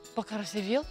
Bakarasevil.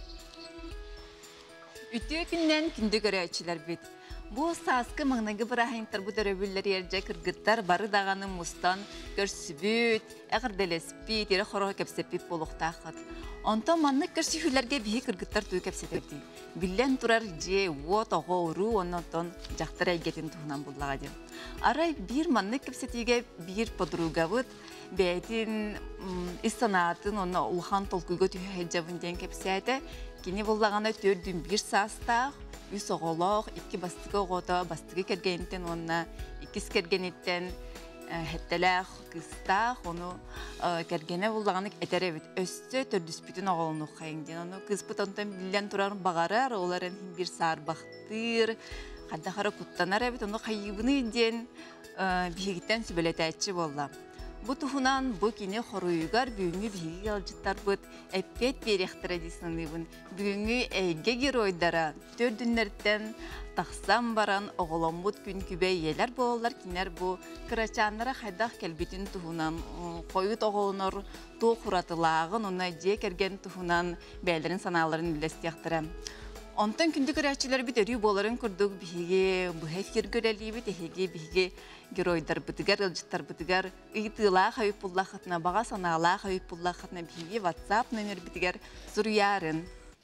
Ütü gündən gündü görəçilər bit. Bu saskı mağnagı bırahıntar bu dörəbüllər yercə kırgıtlar barı dağanı mustan görsübüt, əğir dəlespit, yeri xoroğa kəpsepip boluqtaqıd. Onta manlıq görsühüllərgə bihi kırgıtlar tuyu kəpsepepdi. Bilən turar je, ot, oğuru, ondan jaxtar əygətin tuğunan bullağadı. Aray bir manlıq kəpsetigə bir podruga bud, bəyətin istanatın ona ulğan tolkuyga tüyü həcavın den kəpsəyədə, kini bullağana tördün bir sastaq, üç oğuluq, iki bastıqı oğuda, bastıqı kergenitten onna, ikiz kergenitten həttələq, qıstaq, onu kergene bullağanıq etər evet. Östü tördüs bütün oğulunuq qayıngden. Onu qız butantan bilən turarın bağarar, onların bir sar baxtır, qaddaqara kuttanar evet. Onu qayıbını den bihigitten sübelətətçi bolla. Bu tuhunan bu kini xoruyugar büyüngü bihigi alıcıttar bud epet berek tradisyonibun. Büyüngü eyge giroydara tördünlerden taqsam baran oğulan bud gün kübey yeler boğular kiner bu kıraçanlara xaydaq kelbitin tuhunan koyut oğulunur tuğ xuratılağın ona jek ergen tuhunan beylerin sanaların ilestiyaktıram. Ondan kündü kıraççılar bit örüyü boğuların kurduk bihigi bu hefkir göreliği bit bihigi giroydar bıtıgar, ılcıttar bıtıgar, ıytılağı hayıp bullağıtına, bağa sanalığı hayıp bullağıtına bihigi WhatsApp numar bıtıgar zürüyarın.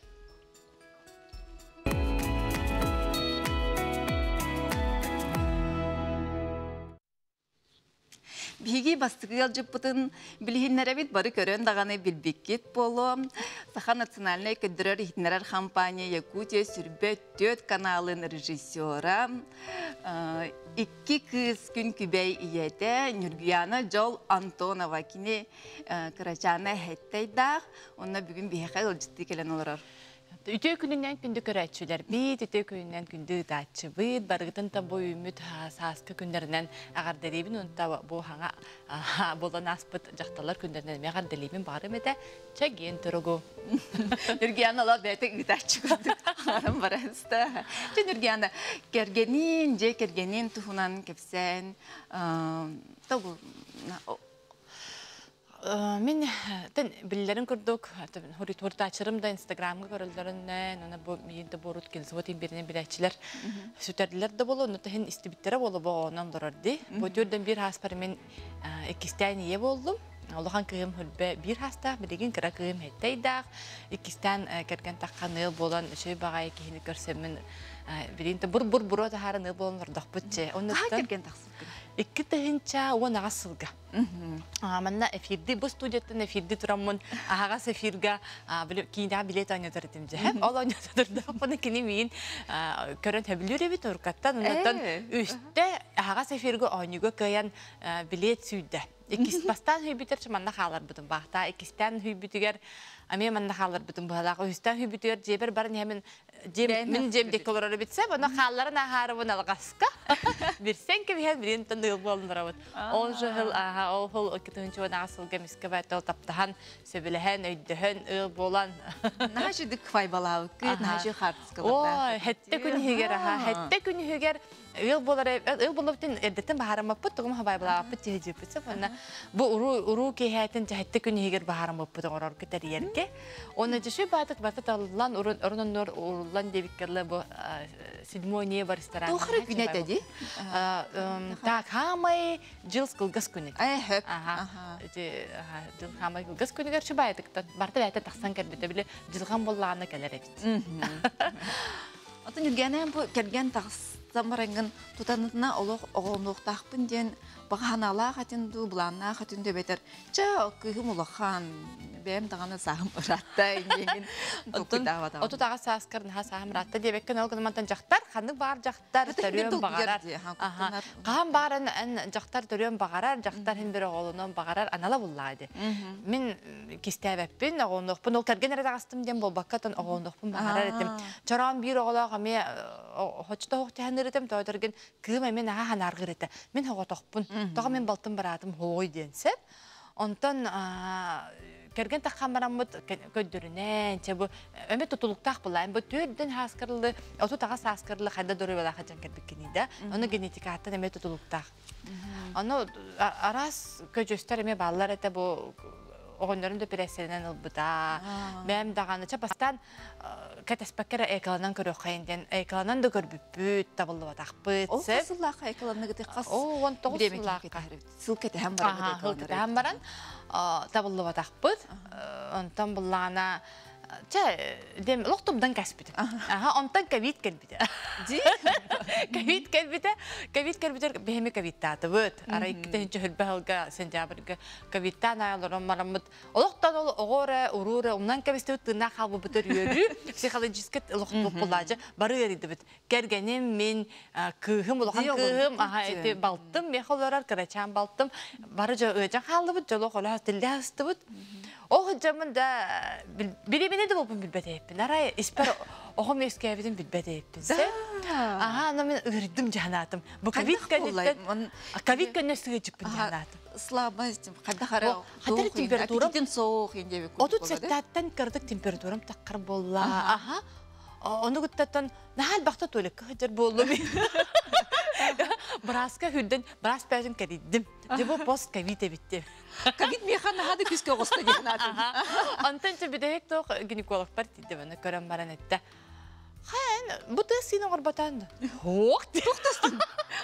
Bihigi bastığı yalcıp bıtın bilhinlere bit barı körön dağını bilbikket bolu. Saha Naциональная köydürür ihtinler kampanya Yakutiya Sürbet 4 kanalın rejissora. İki kız gün kübey iyede Nurgiyana Jol Antonova kini kıraçana hetteydak. Ona bugün bihika ılcıttı gelen olur. Ütü gününden gündü körəçülər bit, ütü günündən gündü daçı bit, barıqdan da bu ümit saskı günlərindən ağar delibin, onda bu hana bolan aspıt jaxtalar günlərindən ağar delibin barım edə çəgin turugu. Nurgiyana ala bəti daçı gündük, aram barasta. Nurgiyana, kergenin tuhunan kepsen, tabu, Мен білдерін көрдік, хорит açırım da Instagram'ı görüldüründen, ona bu yedi borut gelizvotin birinin biləkçiler sütərdiler de bolu, onu da hen istibittere bolu bu ondan durardı. Bu türden bir hasparı men ikisten iyi oldum. Allah'ın kıyım hülbe bir hasta, bilgin kıra kıyım hetteydak. İkisten kerken takkanı bolan şey bağay ki hini görsemin bilin de bur da haranı bolanlar dağbıtçı. Kaha kerken taksın? İki tehinca o nagasılga. Manna efirdi bu stüdyodan efirdi turamın ağa sefirga kina bilet oynatıyorum je. Hep al oynatıyorum. Bana kinimin körün hebilleri bir turkattan ondan üstte ağa sefirga oynuyor kayan bilet sürdü. İkisi bastan hübiter çmanna halar budun bahta ikisten hübitiger Amir manna halar bütün bahalar. Üstten hübitiger ceber barın hemen min cem dekoları bitse bana halların aharı bana algaska. Bir sen ki bir birin tanıyor bolunlar. On jahil aha o hol kitun çoğun asıl gemiske batal taptahan sebilehen öydehen bolan. Naşı dik faybalı ki naşı hartska. O hette gün higer aha hette gün higer yıl boların erdetten baharım yapıp tuğum havay bala yapıp cihci yapıp bana bu uru ki hayatin hette gün higer baharım yapıp orar ki teriyer ki onu cüşü batat alılan urunun devikkerle bu sidmoniye var restoran. Doğru güne dedi. Tak hamay jils kılgas güne. Hep. Jil hamay kılgas güne gerçi bayatık barta bayata taksan kerbide bile jilgan bollağına keler evet. Atın yürgenen bu kergen taksambarangın tutanına oğlunuq takpın den bağanalar hatındı bulanlar hatındı beter. Ça kıyım ulağan benim dağına sahım ratta ingin dokudava. Otu dağa saskarın ha sahım ratta diye bekken olgun mantan jaktar kanı bar jaktar törüyorum bağarar. Qan barın en jaktar törüyorum bağarar jaktar hem bir oğlunun bağarar anala bullaydı. Min kistebepin oğlunuqpun o kergen redağastım den bol bakkatan oğlunuqpun bağarar ettim. Çoran bir oğlağı ame hoçta hoqti hanır ettim toydurgen kıyım emin ha hanargır etti. Min hoqotoqpun toqa men baltım baradım hoy densep. Ondan kergen takamaramut köydürünen bu ömet tutuluktaq bulayım bu türden haskarlı otu tağa haskarlı hayda doğru bala hacan kerbikinide onu genetik hatta ömet tutuluktaq onu aras köjöster me ballar ete bu оғынларын да пересенен ылбыта. Бәм дағаны чапастан кәтеспәккері әйкаланан көрі қайынден, әйкаланан да көрбүппүт, табылы батақпыт. Ол қасыллаққа әйкаланны ғыты қас? О, 19 сыллаққа. Сыл кәті әм баран. Сыл кәті әм баран. Табылы батақпыт. Онтан бұллағына дем лохтумдан каспит. Онтан ковид келбите. Ди? Ковид келбите бехеме ковид таты вот. Ара иккетенче хөлбәһелгә сентябрьгә ковидтан аяларым марамыт. Олохтан ол огора урура умнан кабисте тына халбы битер йөрү. Психологически лохтуп булача бары йөрү бит. Кергенем мен кыгым улахан кыгым эти балтым мехолорар карачан балтым. Бары жа өҗән халбы жоло хола тилдәсте бит. О жамында биремене дә булып билбәтәйпин. Арай испер огым эскәбиден билбәтәйпин. Ана мен үрдим җанатым. Бу ковид кәдеттән ковид көннәсегә җиппин җанатым. Слабость, кадда хара. Хәтер температура Тин соох инде бик. 38-тан кырдык температурам таккыр болла. Аха. Оны гыттан нахал бакта толек хәтер болду. Браска хүдден брас пәжин кәдиддим. Дебо пост ковид битте. Ковид механ хады күскә госты җанатым. Антан чебедек тох гинеколог партиде менә көрәм баран әйтте. Хан, бу тесин горбатанды. Хок, тохтастын.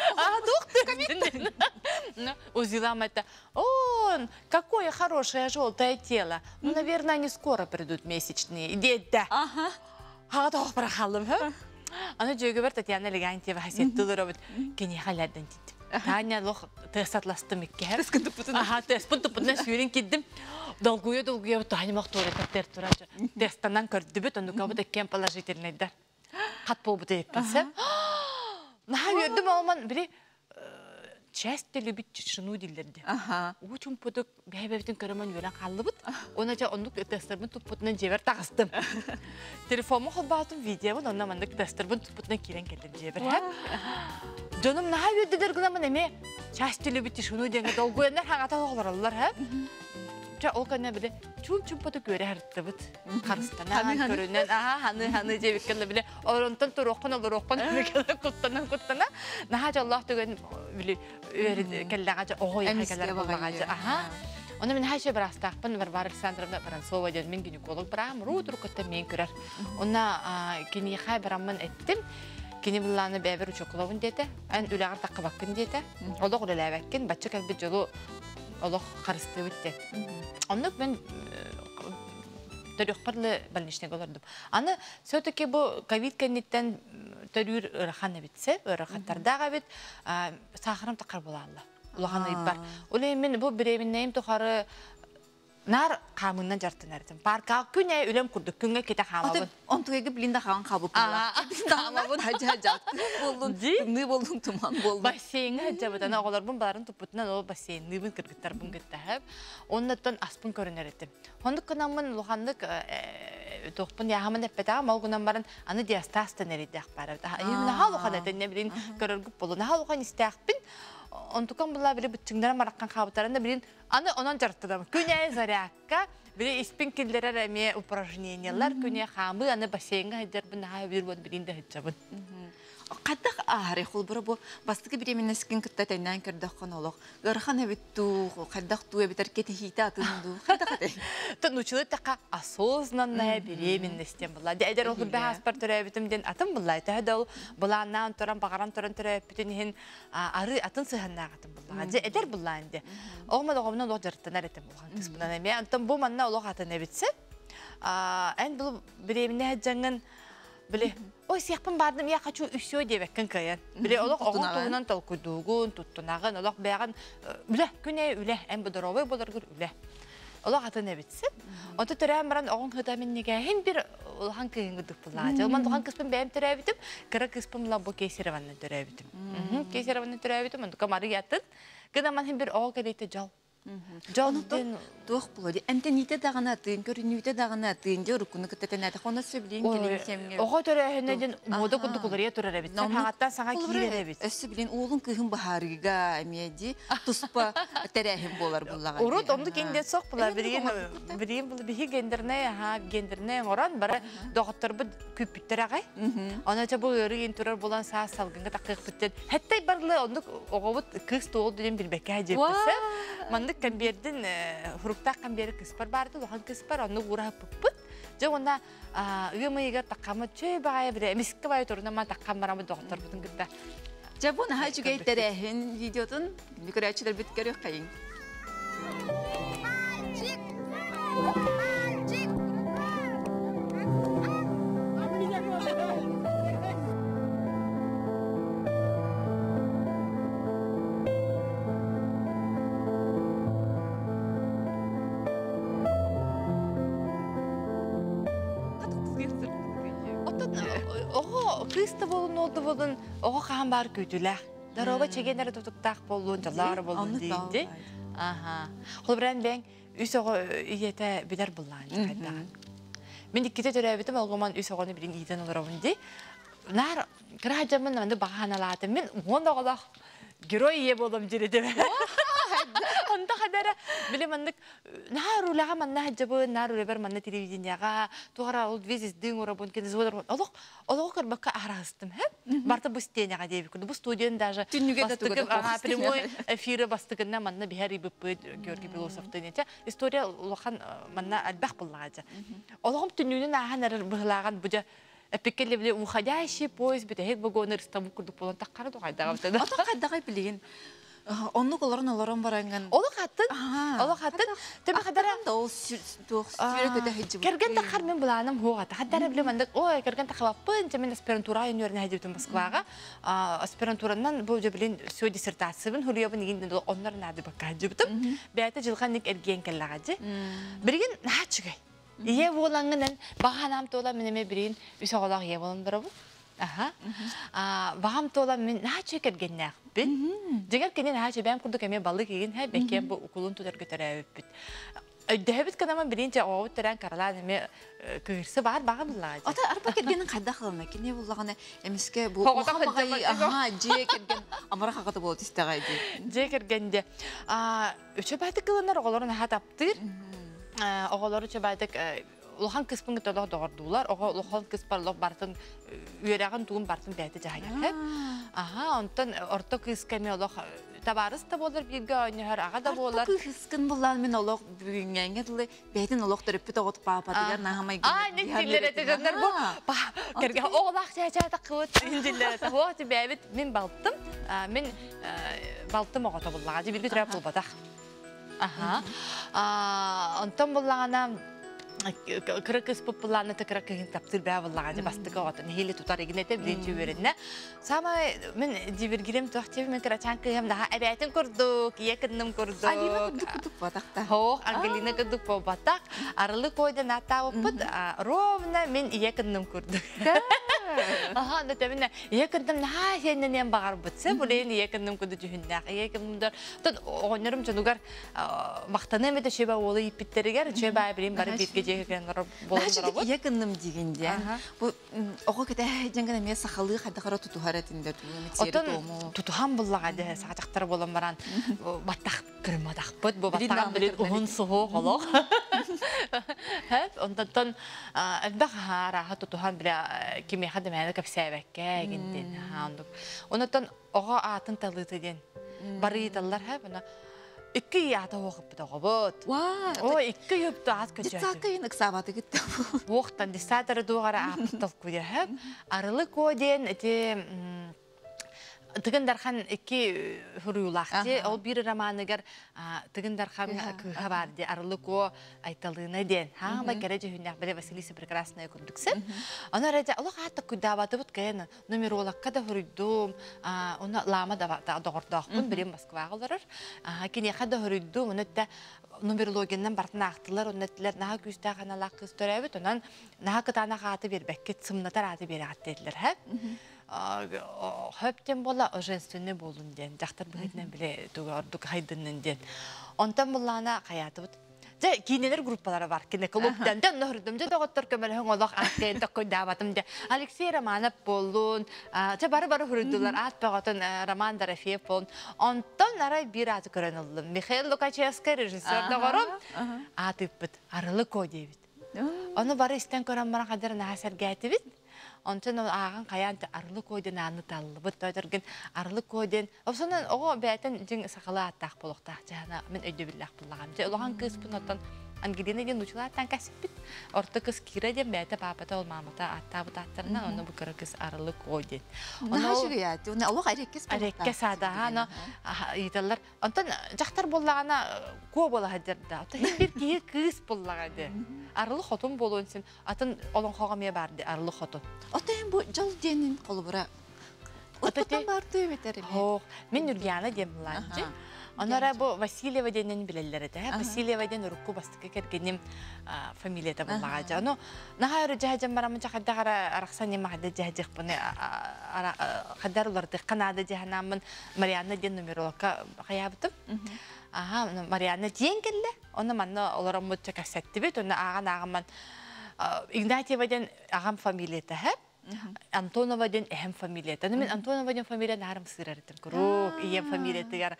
Ковид. Узилам это. О, какое хорошее желтое тело. Ну, наверное, не скоро придут месячные. Иди-да. Ага. А тох прохалым, ха? Аны жөйгө бар Татьяна Легантьева хасеттылыр обыт. Кене халяддан дидим. Таня лох тесатластым икке. Тескін тұпытын. Аха, теспін тұпытына сүйрен кеддім. Долгуя Таня мақтуыры тәптер тұрачы. Тестанан көрді бүт, онды көбіт әккен положительныйдар. Қат бол бұты екпінсі. Наға өрдім алман, біле, часть любит шыну дилерді. Очень пұтық бәйбәбітін көрімін өрен қалды бұт. Оны жа ондық тестербін тұпытынан жебер тағыстым. Телефонмы қол бағытым видеоын, онна мандық тестербін тұпытынан керен келдім жебер. Жонум наға өрдідер ғынамын әме, часть любит шыну денгі долгуяндар хаңата оғыларалар. Ол кәне біле, чум-чум пұтық өре әрітті бұт. Қарыстанан, көрінен, ханы жебеккені біле, оронтан тұроқпын, олыроқпын, құттана. Наға жаллақ түген біле, өре кәлләғача, оғой әкәлер болағача. Оны мен хайше бір астақпын, Варвара Александровна Баранцова ден, мен гинеколог бірам, ру-тұру күтті мен көрер. Оны кені қай бірамын әттім, кені бұлланы бәбір учоқылауын деді, ән үләғір таққы баққын деді, олық үләләбәккен, бәтчі кәлбет жолу олық қарысты өтті. Онық мен төріқпарлы больничный олардым. Аны, сөйтіке бұл ковид кәнеттен төрір ұрақаны бітсе, ұрақаттардағы бит, сақырым тақыр болалды. Улағаны бар. Олай мен бұл біреуіннейім тұқары нар қамыңнан жартын әрдім. Парқа күне өлем күрдік, күнге кете қамабын. Онтуэге білінді қаған қабып болар. Қамабын ажа-ажақты болдың, күнгі болдың, тұман болдың. Бассейінгі ажабыдан оғыларбын баларын тұпытынан ол бассейіннің кіргіттарбын кіттәіп, оннаттан аспын көрінер етім. Хондық күнамын лұғандық тоқпын яғамын әппетаға, мал күнам барын аны диастастан әрейді ақпары. Нағал ұқан әтіне білін көріргіп болу. Нағал ұқан істеақпін, онтукан бұла білі бүтчіңдерін мараққан қабытарында білін аны онан жартыдам. Күне зарякка, білі испин келдерер әме упражнениялар, күне қамы, аны бассейінға әдербін, наға өйір бөді білін де хетчабын. Қаддақ ағары қол бұры бұл бастығы біременескен күтті тәйнән көрдіққан олық. Ғырхан әбітту, қаддақ туы бітер кеті хейті атынду. Қаддақ әдей? Тұнучылы таққа осознанная беременностен бұла. Дәйдер ол күрбе аспар түрі әбітімден атын бұла. Тәді ол бұланнан тұран, бағаран тұран түрі әбітін ары атын сығаннағатын бұла. Әдер бұла әнде. Оғымад оғымынан ол жырттанар әтім болған тұспынан әме. Антын бұл манна олық атын әбітсе. Ән бұл беремене әджаңын Біле, ой, сияқпын бардым, я хочу үсё дебеккен кайын. Біле, олық оғын туғынан толкудуғын, туттунағын, олық бәғын, біле, күне үле, ән бұдыровы боларғыр үле. Олық атын әбітсіп, онты түрі әміран оғын ғыдамын неге, ән бір олған күйін ғыдық бұлға. Жалман оған кыспын бәйім түрі әбітім, кірі кыспын бұла бұл кейсереванны түрі әбітім. Кейсереванны түрі әбітім, онты камары ятын, ғыдаман ән бір оғы кәлейті жал. Жонуттан туох булоди. Энте ните дагана тын, көрүнүтө дагана тын, жорукуну кытетен ата хона сөблин келинсемге. Ого төрөһөнөдөн мода кудукуларыя турар бит. Хагаттан сага кийлер бит. Өссө билин уулун кыгын бахарыга эмеди туспа терехим болар буллага. Урут онду кенде сок була бирин бул бихи гендерне гендерне оран бара доктор бу күпүттөр агай. Анача бу өрүн турар булан саа салгынга такык биттен. Хетте барлы онду огобут кыз тоол деген билбекке жепсе. Манда маннык камбердин хуруктак камбери кыспар барды, лохан кыспар, онны ура пыппыт. Же онна ыгымыйга таккамы чөй бая бире, эмиске бая турна ма таккам барамы доктор бутун гытта. Жабун хажугай терехин видеотун микроачылар бүткөрөк кайын. Ого, кыста болун олду болун, ого каан бар күтүлэх. Дарова чегенер тутуктак болун, жалар болун дейди. Аха. Хол берен бен үс ого ийете билер буллан кайда. Мен икките төрөбүтүм олгоман үс огону билин ийден олоробун ди. Нар кражамын менде баганалаты. Мен ондогола герой ие болом жиреде. Онда кадара билемандык нарулага манна жабы нарулебер манна телевиденияга тугара ол визис дың орабун кенез водор. Олог көрбөккө арастым, хеп. Барта бу стеняга дейби күндү. Бу студияны даже прямой эфиры бастыгына манна бихари биппы Георгий Белосовтун эче история лохан манна албах буллажа.Ологом түнүнүн аханар былаган бужа эпикелебли уходящий поезд битек вагонер стабу курдук болон таккары дугайдагы. Ата кайдагай билген. Онну олорон баранган. Олог хаттын. Тебе кадара ол сүрөкөтө хеджи. Керген такар мен буланым хугата. Кадара билемандык, ой, керген такабаппын, мен аспирантура юниверситетине хедиптим Москвага. Аспирантуранан бу жебилин сөө диссертациябын хурьябын игинден оннор нады бакка хедиптим. Бәйте жылганник эрген келлагажы. Бирген начыгай. Ие болаңынан баганам тола менеме бирин үсөгөлөг ие болондорбу. Аха. Багам тола мен начы кергеннак. Дегер кенен хачы бәм курдук эме балык еген хэ бекем бу укулун тутар көтөрөбүт. Дэбит канама биринче оу терен каралан эме кырсы бар багамлаа. Ата арба кергенин кайда кылына кене буллаганы эмиске бу багай аха же керген амара хакаты болот истегайди. Же кергенде үчө байтык кылынар оголорун хатаптыр. Оголору чабайтык Лохан кыспын гыталар догордулар. Ого лохан кыспарлык бартын үйрәгән тугын бартын бәйте җаһәр. Аха, онтан орта кыскаме лох табарыс та булыр биргә ойнар, ага да булар. Кыскын булган мен олох бүгенгәнгә тулы бәйтен олох төрөп тот папа дигәр нахамай. Не диләр әтәгәннәр бу. Кергә оглах чәчә такыт диләр. Хо тибәбит мен балтым. Мен балтым ага табыллага биргә трап булбатак. Аха. Онтан буллагана Кракыс популярны такракын таптыр бәваллага ди бастыга отын хели тутар игнете биринчи беренне. Самай мен дивергирем тохтев мен крачанка ям да әбәтен күрдүк, якынным күрдүк. Алина күрдүк батакта. Хо, Ангелина күрдүк по батак. Арылы койда ната опыт ровно мен якынным күрдүк. Аха, да теменне якынным на сеннен багар бутса, булен якынным күрдү жүһүндәк. Якынымдар. Тот онырым жонугар мактаны мете шеба олы ипиттеригер, шеба бирин бары битке Якынным дигенде. Бу ого кете жангана мен сахалы хадагара тутухаратында туу. Тутухан буллага де сагачактар болон баран баттак кырмадак бут бу баттак билет угун суу голок. Хәп онтан элбак хара тутухан биле кими хадаманы капсабакка гинден хандык. Онтан ого атын талытыден барыйталлар хәп ана İki yata okup da gobot. O iki yuptu az köçü. Ditsakayın ıksabаты gitti. Oqtan disatara doğara aptal kuya hep. Arılık oden eti Tıgındarxan iki huruyulaxti. O bir romanıgar Tıgındarxan kıha vardı. Arılık o aytalığına den. Hağla gerece hünyak bile Vasilisa Прекрасная kurduksa. Ona raja Allah hatta kudavatı bud kayana. Numerolak kada huruydum. Ona lama da doğurdağın birim Moskva olarar. Kini kada huruydum. Onu da numerologinden bartına aktılar. Onu ettiler naha güçta kanalak kız törevit. Ondan naha kıtana katı bir bekket sımnatar atı bir at dediler hep. Höpten bola женственный болун ден. Жактар бигинен биле тугардык хайдынын ден. Онтан буллана каятып. Же кинелер группалары бар. Кине клубдан да нөрдүм же доготтор көмөлө оңолок аттен токкой дабатым де. Алексей Романов болун. Же бары хүрүдүлөр ат багатын Роман Дорофеев болун. Онтан арай бир аты көрөнүлдүм. Михаил Лукачевский режиссер догорум. Атып бит. Арылык о дебит. Оны бары истен көрөн бара кадыр насер гәтибит. Онтон ағын қаян арлы койден аны таллы. Бұт өтірген арлы койден. Осынан оғы бәйтін жың сақалы аттақ болуқтақ. Жағына мен өйді білләқ бұллағам. Олған кыз бұнаттан Ангелина ден учулаттан кәсіппіт. Орта кыз Кира ден бәйті папата ол мамата аттабыт аттарынан, оны бұқыры кыз арлы койден. Наға жүгі яды? Оны олық әреккес болуқтақ? Әреккес ада, еталар. Онтан жақтар болағана ко бола хадырда. Онтан бір кейі кыз болағады. Арлы хотын болуын сен. Атын олон қоғамия барды, арлы хотын. Отайын бұл жол денін қолы бұра. Отпытан барды өметері ме? Мен Нургияна дем бұланчы. Онара бұл Васильева денен білелері де. Васильева ден ұрыққу бастықы кергенім фамилията бұлағады. Оны наға өрі жағажан барамын жағадағара арақсан емағады жағажық бұны қадар оларды қанады жағанамын Марианна ден нумерологқа қаябытым. Марианна ден келді. Оны манны оларым мұтча кәсетті бет. Оны ағаман Игнатьева ден ағам фамилията әп. Антонова ден әм фамилията. Мен Антонова ден фамилияны арым сырарытын. Күрік, ием фамилиятығар.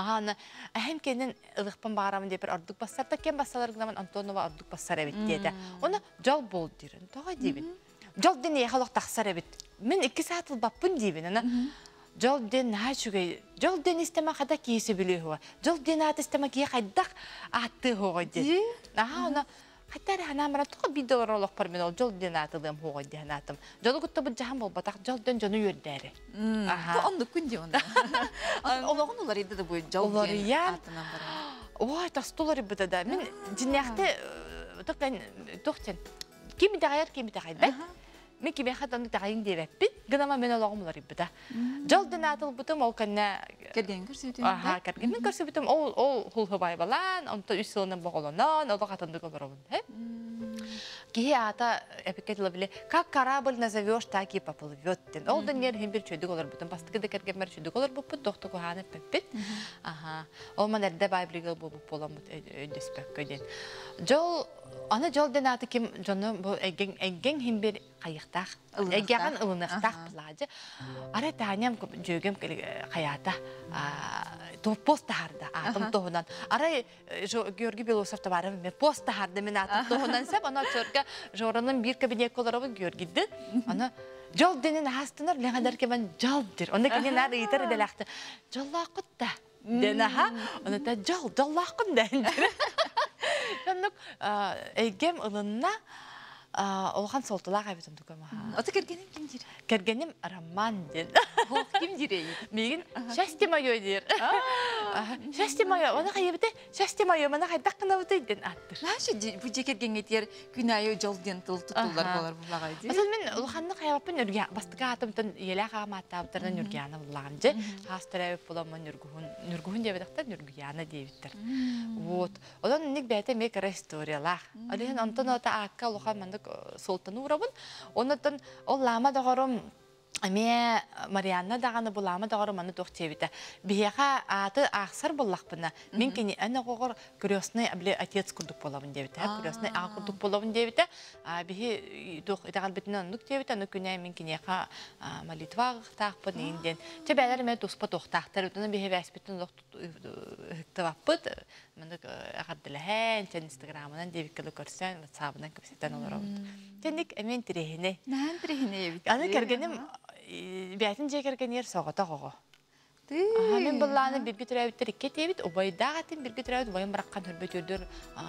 Әм кенен ұлықпан бағарамын деп бір ұрдық бастарда кен басаларығынан Антонова ұрдық бастар әбет деді. Оны жол бол дейрін. Тоға дейбін. Жол ден еқалық тақсар әбет. Мен 2 саатыл баппын дейбін. Жол ден наға жүгей. Жол ден істема қада кейсі білі хуа. Жол ден аты істема кей қайдақ атты хуа деді. Хаттары ханамара тоқа $1 олық бар мен ол жол ден атылым хуға ден атым. Жолы күтті бұл жағын бол батақ жол ден жоны өрдәрі. Онды күнде онда. Олығын олар еді де бұл жол ден атынан бара. Ой, тастулар ебіді да. Мен жинәқті тоқтен. Кемі дағайыр, кемі дағайыр. Мен кеме хатанды тағайын деп әппін. Гынама мен олағым олар ебіді. Жол ден атыл бұтым ол кәнне... Керген көрсетуін бі? Керген мен көрсетуім. Ол хұлғы бай балан, онты 3 сылынан боғылынан, олы қатынды көбірі Кие ата эпикетла биле, как корабль назовешь, так и поплывет. Ол дөнер химбир чөйдүк олар бутун. Бастыкы да кергенмер чөйдүк олар буппут, доқты куханы пеппет. Ол манерде байблигал бупуп боламут өйдөспек көйден. Жол, аны жол ден аты ким жону эгген химбир кайыктак, эгген ылынактак булажы. Ара тааням жөгөм каята пост тахарда атым тоһунан. Ара Георгий Белосов товарым мен пост тахарда мен атым тоһунан сеп, ана чөркө жоранын бир кабинет колорабы Георгийди. Ана жол денен хастынар легадер кебен жолдир. Онда кенен ары итер делакты. Жоллакытта. Денаха, ана та жоллакым дендир. Жанык эгем ылынна олған солтылақ әбетін дүкөма. Оты кергенім кім дир? Кергенім Роман ден. Ол кім дирей? Меген шасти майой дир. Шасти майой, оны қайебіті шасти майой, мана қайдақ қына бұты ден аттыр. Нашы бұл же керген етер күн айы жол ден тұтылар болар бұлағай дир? Осыл мен олғанны қайабаппын бастыға атымтын елі қағама аттабыттарынан үргияны бұлағам же. Қастыр әбіп боламын үргуhun дебедіқтар үргияны дейбіттір. Одан нек бәйті мек историялақ. Олеген онтын ота аққа олған мандық солтаны урабын. Онытын ол лама дағарым Аме Марианна дағаны бұл лама дағарым аны тоқ тебіті. Бияға аты ақсар боллақпына. Мен кені әні қоғыр күресіне отец күрдік болабын дебіті. Күресіне аға күрдік болабын дебіті. Бихи тоқ итағал бітінен ұнық дебіті. Оны күні мен кені еқа молитва тақпын енден. Чебәлер мен тұспа тоқтақтар. Өтіні бихи вәспетін ұқтываппыт. Мындық ағардылыхән, чән инстаграмынан дебіккілі көрсен, ватсабынан көпсеттен оларабын. Чәндік әмен тірехіне. Нән тірехіне ебіт? Аны кергенім бәтін же кергенер соғыта қоғы. Мен бұлланы біргі түрәуіттер икке тебіт, обайдағы атын біргі түрәуіт, ойын біраққан үрбетөрдер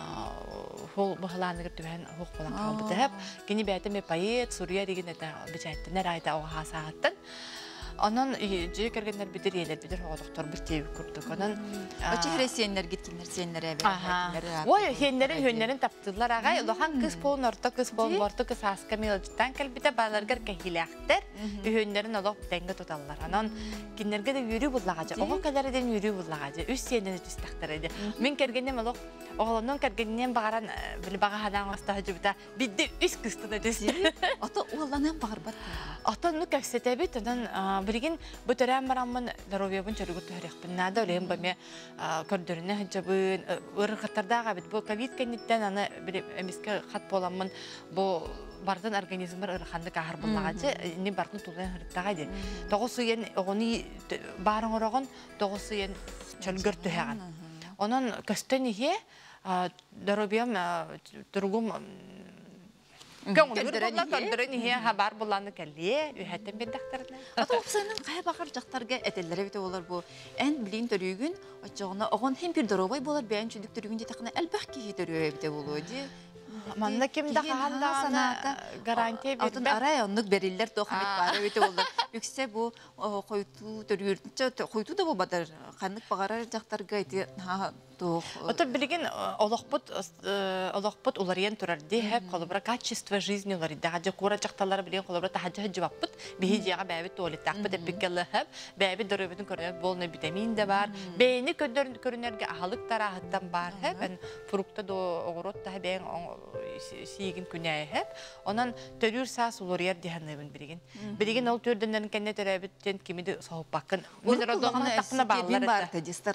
бұғыланы кіртібән оқ болан қалбыты әп. Кені бәтін мен поэт, Сурия деген бәчәттінер айта оға сағаттан. Onun cekirgenler bilir yeler bilir o doktor bir tevi kurduk. Onun açık senler gitkinler senlere ver. Oy hünlerin taptılar ağay. Lohan kız polun orta kız polun orta kız aska milacıdan kalbide bağlargar kahilakter. Hünlerin olup denge tutallar. Onun kinlerge de yürü bullağacı. O kadar eden yürü bullağacı. Üç senini düstaktar edi. Min kergenem olup oğlanın kergenem bağıran bir bağa hadan ostahıcı bita. Bidde üç kızdı da düstaktar. Ata oğlanan bağır bat. Ata nu kaksete bit. Birgin bu törem baramın daroviyabın çörügür törekpin. Nada öleyim bame kördürüne hıcabın. Irgıtardağa bit. Bu Covid kenitten ana bir emiske kat bolamın bu bardan organizmler ırgıkandı kahır bulmağacı. Ne bardan tuğlayan hırıttağa edi. Doğusu yen oğunu barın orağın doğusu yen çölgür töheğen. Onun kösten ihe daroviyam durgum Көндөрөн ihe хабар буланы кәлле, үһәтен беддактарына. Ата опсайнын кая бакар жактарга этеллере бите болар бу. Эн билин төрүгүн очогуна огон хем бир доробай болар бән чүдүк төрүгүн дитакына әлбәх ки төрүгө бите болу ди. Манна ким да ханда гарантия бир. Атын арай оннук бериллер тохмет бары бите болар. Үксе бу койту төрүгүн койту да болбадар. Канык багарар жактарга эти Это билген олохпут уларыян турарди хеп колобра качество жизни улары даже кура чакталар билген колобра тахажы жабаппыт бихижага бәбит туалеттакпыт эпиккеле хеп бәбит дөрөбүтүн көрүнөт болны витамин да бар бейни көрүнөргө ахалык тарахыттан бар хеп эн фрукта до огорот та бен сигин күнәй хеп онан төрүр сас уларыяр диханыбын билген ол төрдөнөн кенне теребиттен кимиди сооппакын мен родогана такна баллар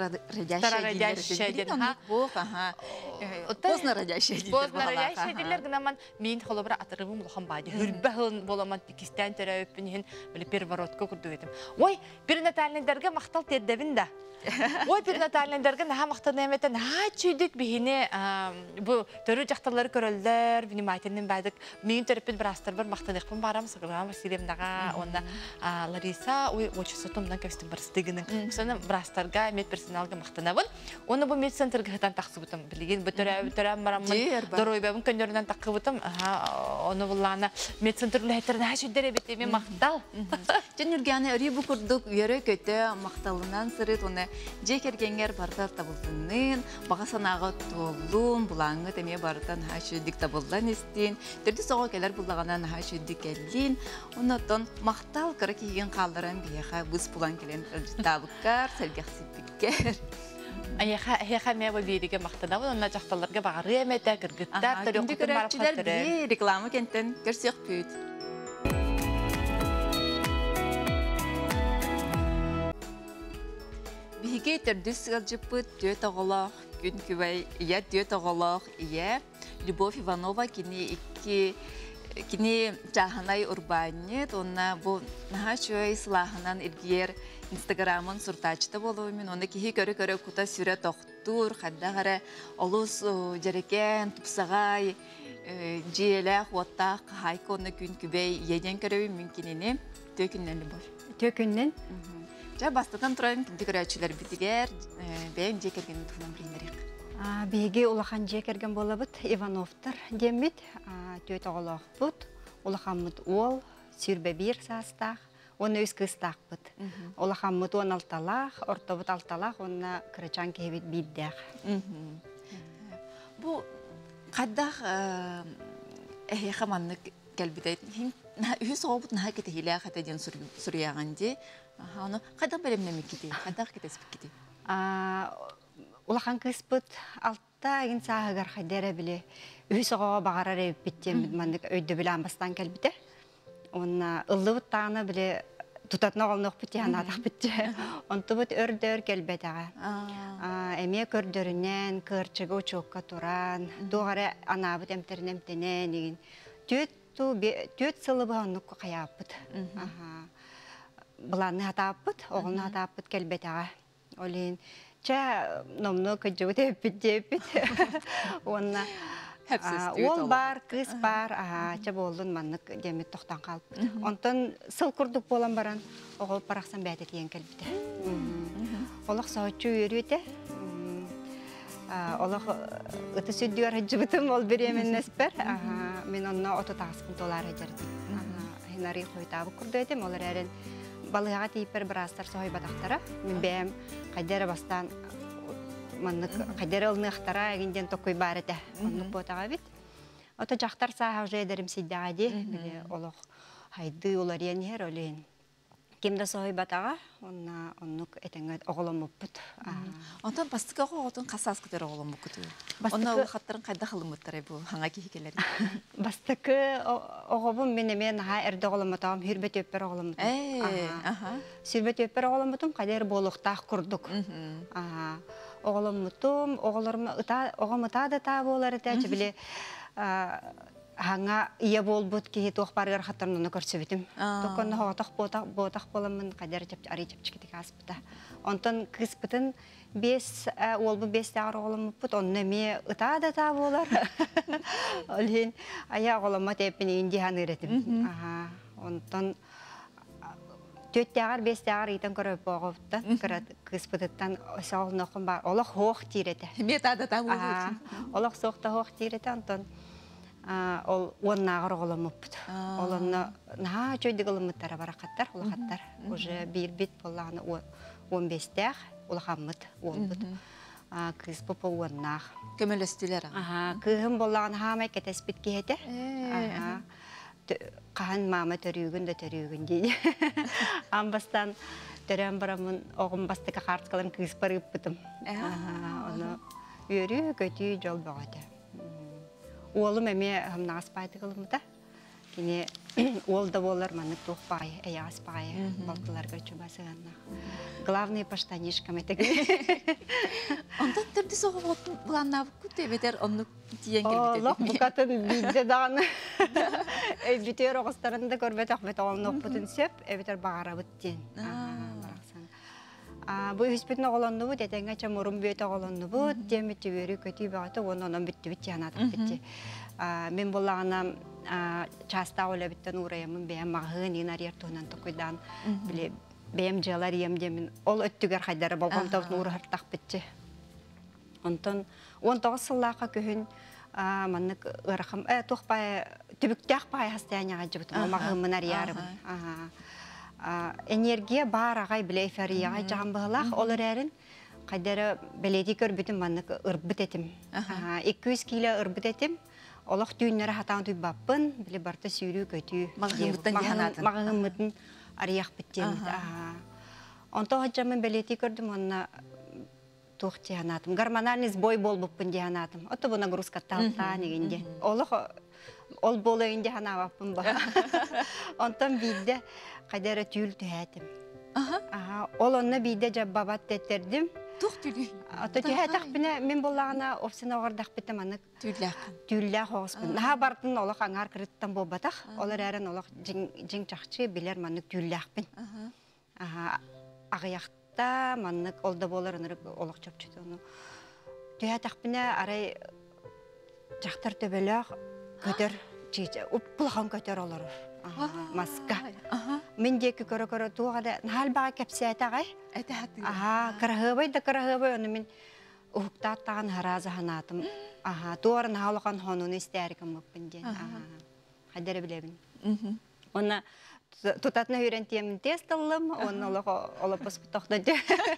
Поздно родящие дилер гынаман мен холобра атырыбым лохан бади хүрбәһын боламан Пакистан терәппенен биле первородка курду этим. Ой, перинатальныйдарга мактал тердебин да. Ой, перинатальныйдарга наха мактал неметен ха чүйдүк бихине бу төрү жакталары көрөлдөр, внимательный бадык. Мен терапевт брастар бар мактаныктан барамыз, программа Сиремдага, онда Лариса, ой, очень сотомдан кастым барстыгының. Соны брастарга медперсоналга мактанабын. Оны бу медцентрга хатан таксыбытым. Билген бөтөрө марамын. Доройбабын көндөрүнөн такыбытым. Оны буллана медцентрлы хәтердә шүддәре бите мен мактал. Жөнүргәне рибу курдук йөрө көтө макталынан сырыт оны жекергенгер бардар табылдынын, багасанагы толлун булаңы теме бардан хашыдык табылдан истин. Төрдү сого келер буллаганан хашыдык келдин. Онотон мактал кыры кийген калдыран бияха бус булан келен табыккар, сәргәхсипкер. Аяха мен бирге мактанабын, онна жакталарга багары эмете кыргыттар, төрөктөр барып реклама кенттен көрсөк бүт. Биге төрдүс сылжыпыт төт оголох, күн күбай, ия төт оголох, ия Любовь Иванова кини жаханай урбанет, онна бу наха чөй сылахынан иргер Инстаграмын суртачты болу мен, оны кихи көрі кута сүрі тоқтур, қаддағары олус жарекен, тупсағай, жиелі, хуаттақ, хайко оны күн күбей, еден көрі мүмкінені төкіннен Любовь. Төкіннен? Жа бастатан тұрайын күнді көрәчілер бітігер, бәйін жекергені тұхынан білінерек. Беге улахан жекерген болабыт Ивановтар демет, төт оғылақ бұд, улахамыд ол, сүрбе бір састақ, оны өз кыстақ бұд. Улахамыд он алталақ, ортобыт алталақ, оны кірачан кейбет биддәқ. Бұ қаддақ әйеқа манны кәлбідейді. Үйіз оғыбыт наға кеті хилі ағатаден сүрияғанде, қаддақ бәлемнемі кеті, қаддақ кетеспік кеті? Улахан кыспыт алтта эгин саагар хайдара биле үйс ого багарар эппиттен мандык өйдө биле амбастан келбите. Онна ыллыбыт тааны биле тутатна голнок бити анатак битте. Онтубут өрдөр келбетага. Эме көрдөрүнөн кырчыгы учукка туран, дугара анабыт эмтернемтенен эгин. Төт сылыбы оннук каяппыт. Буланы атаппыт, оголну атаппыт келбетага. Олин Ча номно көжөт эппит. Онна ол бар, кыз бар, ча болдун маннык демет токтан калып. Онтон сыл курдук болан баран, огол параксан бәте тиен келбите. Олох соочу үйрөтө. Олох ыты сүддүөр жыбытым ол беремен неспер. Мен онно $30,000 жардым. Хинари койтабы курду этим, олар эрен балыга типер брастар сой батактара. Мен бем кайдара бастан маннык кайдара ылныктара гинден токой бар эте. Оннук ботага бит. Ото жактар саа уже дерим сиддади. Биле олох хайды олар янер олен. Кимде сой батага, оннук этеңге оголомуппут. Онтон бастыга оготун касас кытыр оголомуппут. Онна ол хаттарын кайда кылымыттар бу ханга кихикелер. Бастыкы огобун мен ха эрде оголомутам, хүрбет өппер оголомут. Сүрбет өппер оголомутум кайдер болуктак курдук. Оголомутум, оголорум огомута да та болар эте, биле Ханга ия болбут ки тох баргар хатарны көрсөбүтүм. Токон хотох ботах боламын кадер чап ари чапчыкты каспыта. Онтон кыспытын 5 олбу 5 тагыр оголум пут онна ме ытада та болар. Олин ая оголума тепини инди ханырытым. Аха. Онтон 4 тагыр 5 тагыр итен көрөп богоптан кырат кыспытыттан саалнокун бар. Олох хох тирете. Ме тада та болот. Олох сохта хох тирете онтон ол оннагыр оголомуппут. Олонно на чөйдү кылымыттара баракаттар, улахаттар. Уже бир бит боллаганы 15-тәк, улахаммыт, олбут. Кыз попо оннаг. Көмөлөстүлөр. Кыгым боллаганы хамай кетеспит киете. Кахан мама төрүгүн да төрүгүн дей. Амбастан төрөм барамын огум бастыка карт кылым кыз барыппытым. Оны өрү көтү жол багады. Олым эме хамнаас пайды кылымда. Кини ол да болар маны тухпай, аяс пай, балкыларга чубасыганна. Главный поштанишка метеге. Ондан төрдү согоп буланна күтө бетер онну тиен келбетер. Лок букатын бидде дан. Битер огостарында көрбөтөк бет олнук бутун сөп, бетер багарабыт ден. Бу хүспүтүн оголонну бу детенге чамурун бөтө оголонну бу демити берүү көтү багаты онон битти янатып битти. Мен боллагана часта оле биттен ураямын бем магын инарьер тонан токуйдан биле бем жалар емдемин ол өттүгөр хайдары болгон тавын урартак битти. Онтон 19 сыллака көһүн маннык ырахым тохпай түбүктак пай хастаяняга жибит магын нарьярым. Энергия бар агай биле эфирияга жамбылак олар эрин кайдары беледи көрбүтүм маннык ырбыт этим. 200 кило ырбыт этим. Олох түйнөрө хатан туй баппын, биле барта сүйрүү көтүү. Магыммытын арыяк биттен. Онто хаджамын белети көрдүм, онна тух тиянатым. Гормональный сбой болбуппын диянатым. Ото бу нагрузка талта негенде. Олох ол болойын дияна баппын ба. Онтон бийде кайдары түйүл түйәтим. Ол онна бийде жаббабат теттердим. Тух түлү. Ото түйәтак бине мен боллагана опсина огардак битем аны түйүлләк хоспун. Наха бартын олох аңар кырыттан болбатак. Олар әрен олох жиң чакчы билер маннык түйүлләк бин. Агыякта маннык олда болар аны олох чөпчүтө. Түйәтак бине арай жактар төбөлөк көтөр чиче уппулган көтөр олор. Маска. Мен деки көрө тугада налбага кепсете агай. Карахыбай да карахыбай оны мен уктаттаган хараза ханатым. Туорын халган хонун истерикем мөппүнден. Хадер билебин. Оны тутатна үйрентем тесталым, оны олопос тохтады.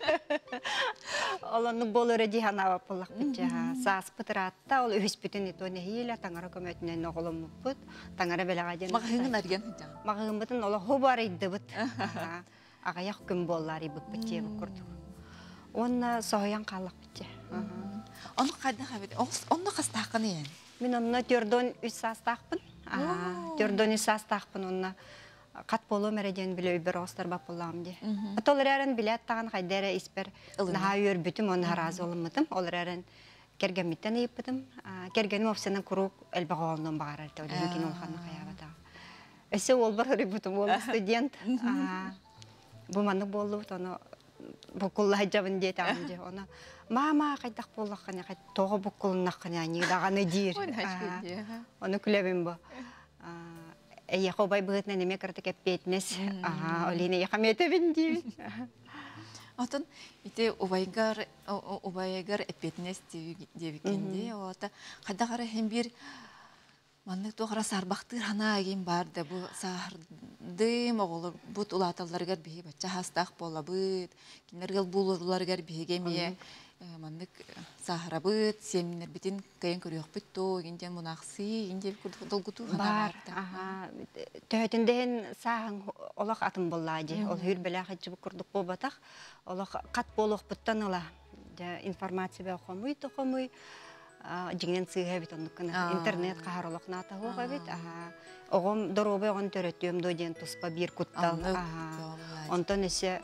Олону болоры дихана апылак битча. Сас пытратта ол үспүтүн итоне хиле таңара көмөтүнөн оголум бут. Таңара белагаден. Магын арген. Магын бутун ол хобар идди бут. Агаяк күн боллар ибип битче курдук. Оны соян калак битче. Оны кайда хабет? Оны кастакын ен. Мен оны төрдөн 3 састакпын. Төрдөн 3 састакпын оны. Кат болу мереден биле бир остар бап болам ди. Атоларен билет таган кайдара испер наха өр бүтүм он разы болмадым. Оларен кергемиттен ийпдим. Кергеним опсенен курук элбаголдон багарар төлөн кин олханы каябата. Эсе ол бар рибутум ол студент. Бу маны болду тоно букулла жабын дете амже. Она мама кайдак боллакканы кайт того букулнакканы ни даганы дир. Оны күлөбүм бу. Я хобай быгытна неме кыртык эппетнес. Олине яхамете бинди. Атын ите убайгар эппетнес дебикенде ота кадагара хем бир манны тогра сарбактыр хана ген бар да бу сарды моголор бут улаталларга бии бача хастак болабыт. Кинергел булурларга биегеме маннык сахарабыт, семинер битин кайын көрөк битто, генден мунаксы, генден долгуту бар. Төтүнден сахан олак атым боллади. Ол хүр беле хачып курдук болбатак. Олак кат болук буттан ала. Информация бе комуй, жиңен сыга бит онукна. Интернет кахаролок ната хога бит. Огом доробе он төрөтөм доден туспа бир куттал. Онтон эсе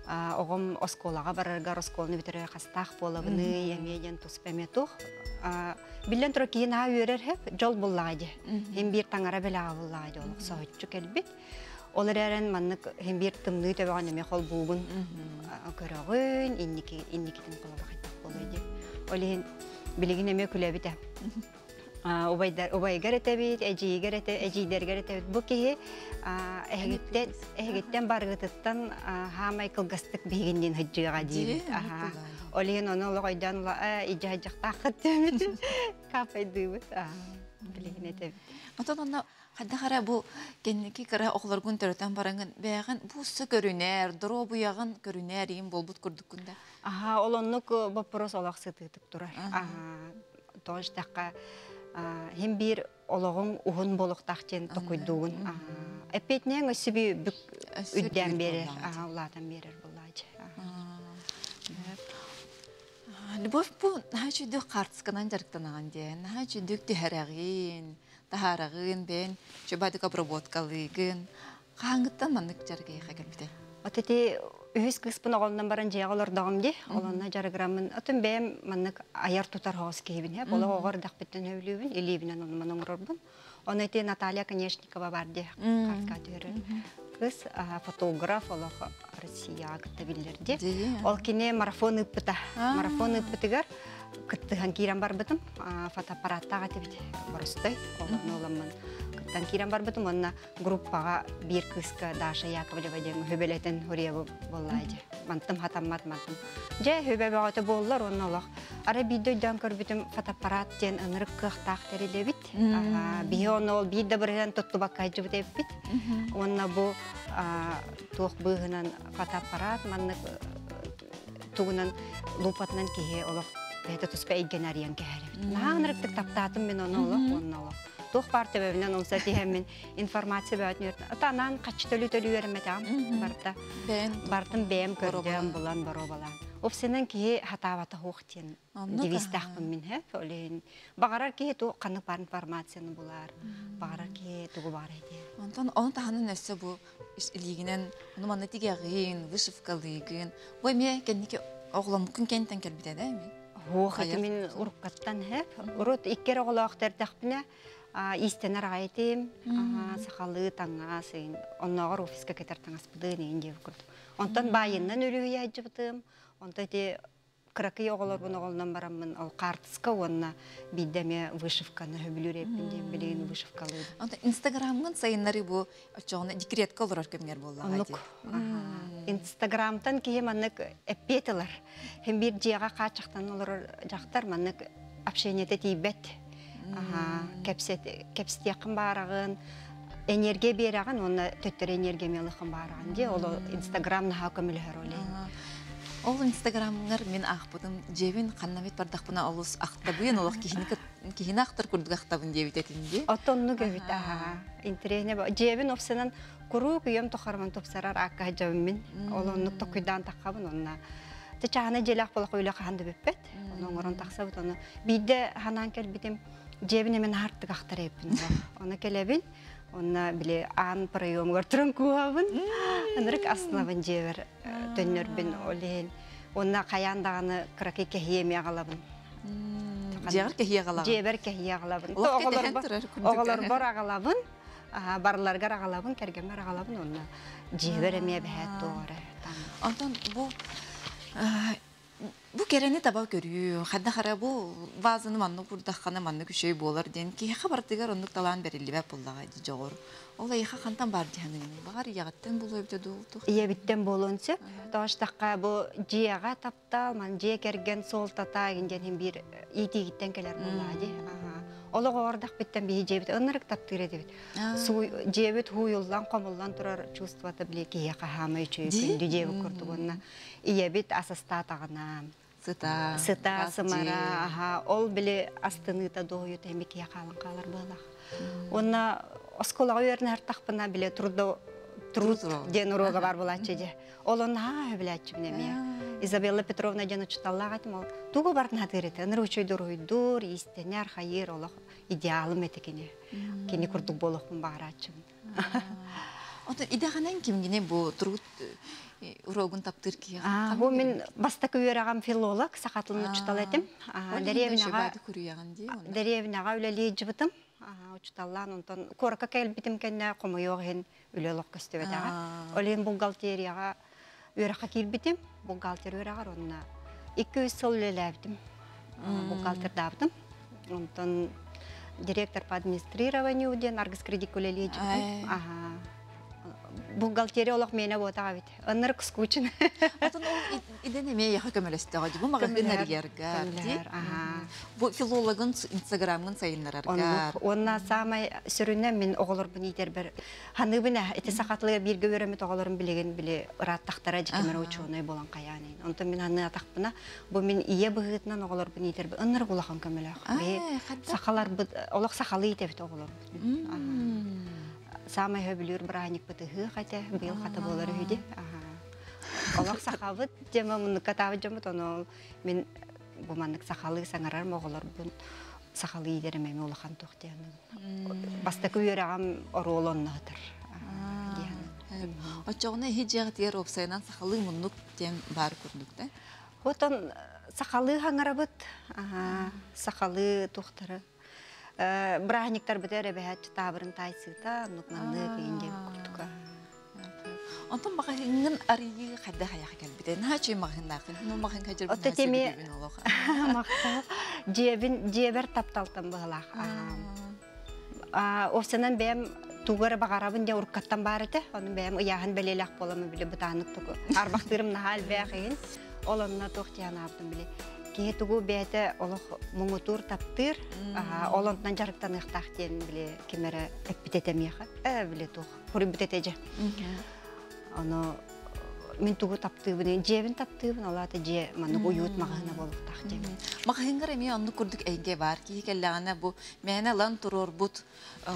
оғым осколаға бараргар осколны битерер қастақ болабыны, емеден тұспеметуқ. Билен тұра кейін аға өрер хеп, жол бұллағады. Хем бір таңара білаға бұллағады олық соғытчу кәлбет. Олар әрін маннық хем бір тымны төбіған еме қол бұғын көріғын, инникетін қолаға қайтақ болуды. Олығын білігін еме күләбіті. Обайгар етебет, әжейдергер етебет. Бұл кейі әйгеттен барғытыттан хамай қылғыстық бейгінден хүджіға дейбет. Олығын оны олық ойдан ижа-жақтақ қыттемет. Капайдыбыт. Білігін етебет. Отон оны қадда қара бұл кеннекі қара оқыларғын түрітен бараңын бәғін бұсы көрінер, дұру бұяғын көрінер ең болбұт күрдік күнді? Ол онық бұпырос олақ сытытып тұрар. Тоғыштаққа hem bir olağın uğun boluqtaqten toquyduğun. Epetnen ösübü bük üdden berer, ulardan berer bulaycı. Любовь bu naha çüdük qartısqanan jarıqtanağın den, naha çüdük tüherəğin, taharağın ben çöbadık обработкалыгын. Qanğıttan manlık jarıqı xəqəlbide? Oteti ühüs qıspın oğulundan baran jeyğalar dağım de, oğuluna jarıqramın. Otun bəyəm manlık ayar tutar hoğuz keyibin hep. Ola oğar daqbitten övlübün, eliybindən onunman oğurarbın. Onu eti Natalya Konechnikova var de, qartka törü. Kız fotoğraf olaq Rusiya qıtta bilirdi. Ol kine marafon ıppıta. Marafon ıppıtıgar qıttıhan kiran bar bıtım. Fotoaparatta qatı bide. Borostay, oğlan oğlanman. Qıttan kiran bar bıtım. Onna gruppağa bir kızka Daşa Yakovleva den höbeleten huriya bollaydı. Mantım hatammat mantım. Je höbe bağıtı bollar onna olaq. Ara videodan körbütüm fotoaparat den ınırık qıqtaq terilebit. Bihi onu ol bir de birden tuttu bakkaycı bit. Onna bu tuğ bığınan fotoaparat manlık tuğunan lupatnan kihe olaq. Behte tuspä igen ariyan keherebit. Nağınırıktık taptatım ben onu olaq, onna olaq. Tuğ partı bövünen olsa dihemmin informasiya böğütün yörtün. Anan kaç tölü vermetam. Bartın bəyəm gördüm bulan baro balan. Opsenen kihe hatavata hoğtiyen devistaqpın min hep. Bağarar kihe tuğ qanık bar informasiyanı bular. Bağarar kihe tuğu bar edi. Onun tahanın nefse bu ilginen, onu manetiğin, vışıfkalığın. Bu eme kendiki oğlan mümkün kentten kelbide değil mi? Hoğ etimin urukattan hep. Urut ikkere oğlağıqtar taqbine istener ayettim. Sakalı tanga sayın. Onnağa ofiska keter tangas bıdığın enge vukurdum. Ondan bayından ölüğü yaycı bıdım. Ondan de kırakı oğlar bunu oğlandan baramın. Ol kartıska onna biddeme vışıfkanı höbülür hepindem bileğin vışıfkalıydı. Ondan Instagram'ın sayınları bu açığına dikretka olur kemger bolla. Onluk. Instagram'tan ki hem anlık epetiler. Hem bir ciğağa kaçaktan olur jaktar manlık apşeniyete tibet. Kepsit yakın barağın, enerji berağın, ona tötür enerji melikın barağın diye. Olu Instagram'na hakkımlı her olay. Ol Instagram'lar men ağbıdım, cebin qannamet bardaqbına olus aqtabıyn olaq kihini aqtar kurduk aqtabın debit etindi. Otonnu gövit, interene ba. Cebin opsinan kuru kuyum toxarman topsarar aqqa cebin. Olonluk tokuydan taqabın onna. Teçahana jelaq bolaq öyle qahandı bepet. Onun oran taqsabıt onu. Bide hanan kelbitim cebine men harttık aqtar epin. Ona kelebin. Ona bile an prayom görtürün kuabın. Anırık asnabın ceber dönürbün oleyin. Ona kayandağını kıraki kehiye ağalabın. Ceber kehiye ağalabın? Ceber kehiye ağalabın. Oğalar bar ağalabın. Barlargar ağalabın, kergemler ağalabın. Ona ceber emeye behet doğru. Ondan bu kereni taba görüyor. Hatta xara bu bazını manlı kurdaqana manlı küçüğü bolar den ki xabartıgar onluk talan berilli ve pullağa diyor. Ola yaxa xantan bar dihanın. Bağır yağıttan bulup da doldu. İyi bitten bolunsa, taştaqa bu ciyağa taptal man ciye kergen sol tata gingen bir iti gitten keler bolladı. Ola ordaq bitten bir cebit onırık taptır edibit. Su cebit huyullan qomullan turar чувствата bile ki yaqa hamay çöy gündü cebit kurdu bonna. İyi bit asasta tağına. Sıta, sımara, ol bile astınıta doğuyu temik yaqalın qalır bolaq. Ona oskolağa öğren her taqpına bile Trud den uroga var bulatçıcı. Olun ha bilatçım nemiye. Izabella Petrovna den uçtallağa atım ol. Tuğu barın hatırıtı. Anır uçuydur uydur, istener, hayır olaq. İdealım etekini. Kini kurduk boluqpun bağıratçım. Otur, ideğanan kim yine bu Trud урогун таптыр ки. Бу мен бастакы үйрагам филолог, сакатлын учтал этим. Деревнага үлели жибытым. Учталлан онтон корка келбитим кенне комойогын үлелок көстөбөтага. Олен бухгалтерияга үйракка кирбитим. Бухгалтер үйрагар онна 200 сыл үлелебитим. Бухгалтер дабытым. Онтон директор по администрированию ден Аргыс кредит үлели жибытым. Бухгалтерия олақ мені отаға бет. Оннар скучен. Отын ол иден еме яқы көмелестіға де. Бұл мағын әргергар. Бұл филологын инстаграмын сайынлар әргар. Онна самай сүрінен мен оғылыр бұн етер бір. Ханы бұна, әті сақатлыға бірге өремет оғылырын білеген біле ұраттақтара жекемер өчуынай болан қаянын. Онтан мен ханы атақ бұна, бұл мен ие бұғытынан оғылыр бұн етер бір. Оннар болақан көмелек. Сақалар бұд, олақ сақалы ете бет оғылыр бұд. Самай хөбілер бұрайник бұтығы қайта, бұйыл қата болар өйде. Олақ сақабыт, жема мұны қатабы жамыт, оны мен бұманық сақалы саңарар моғылар бұн сақалы едерімеме олақан тоқтияны. Бастақы үйерағам оры олонна ғытыр. Отчағына хеджеғі тер опсайынан сақалы мұнық дем бар көрдікті? Отын сақалы ғаңарабыт, сақалы тоқтары. Брахниктар бітер әбәт табырын тайсыта, нұқманды кейінде күрдікі. Онтан баға хеңін арыйы қадда қаяқы кәлбіде. Наға чөй мағын нақын? Ну мағын қәжір бұн әсі бүйбін олуға. Мақта жебер тапталтын бұғылақ. Осынан бәм туғыры бағарабын де ұрқаттан бар еті. Оның бәм ұяғын бәлелек боламы білі бұтанық тұғы. Арбақтырым нағал бәқиін. Олымына тоқтиян абдым білі. Кейтугу бәті олық мұңытур таптыр, олонтан жарықтан ұқтақ дейін біле кемері әппітетемеға, біле тұқ, құры бүтетеже. Мен тугу таптыбын, жебін таптыбын, олаты же манық ұйуыт мағына болуқтақ жебін. Мағыңғыр әме онны күрдік әйге бар, кейкеллағына бұл мәне лан тұрор бұд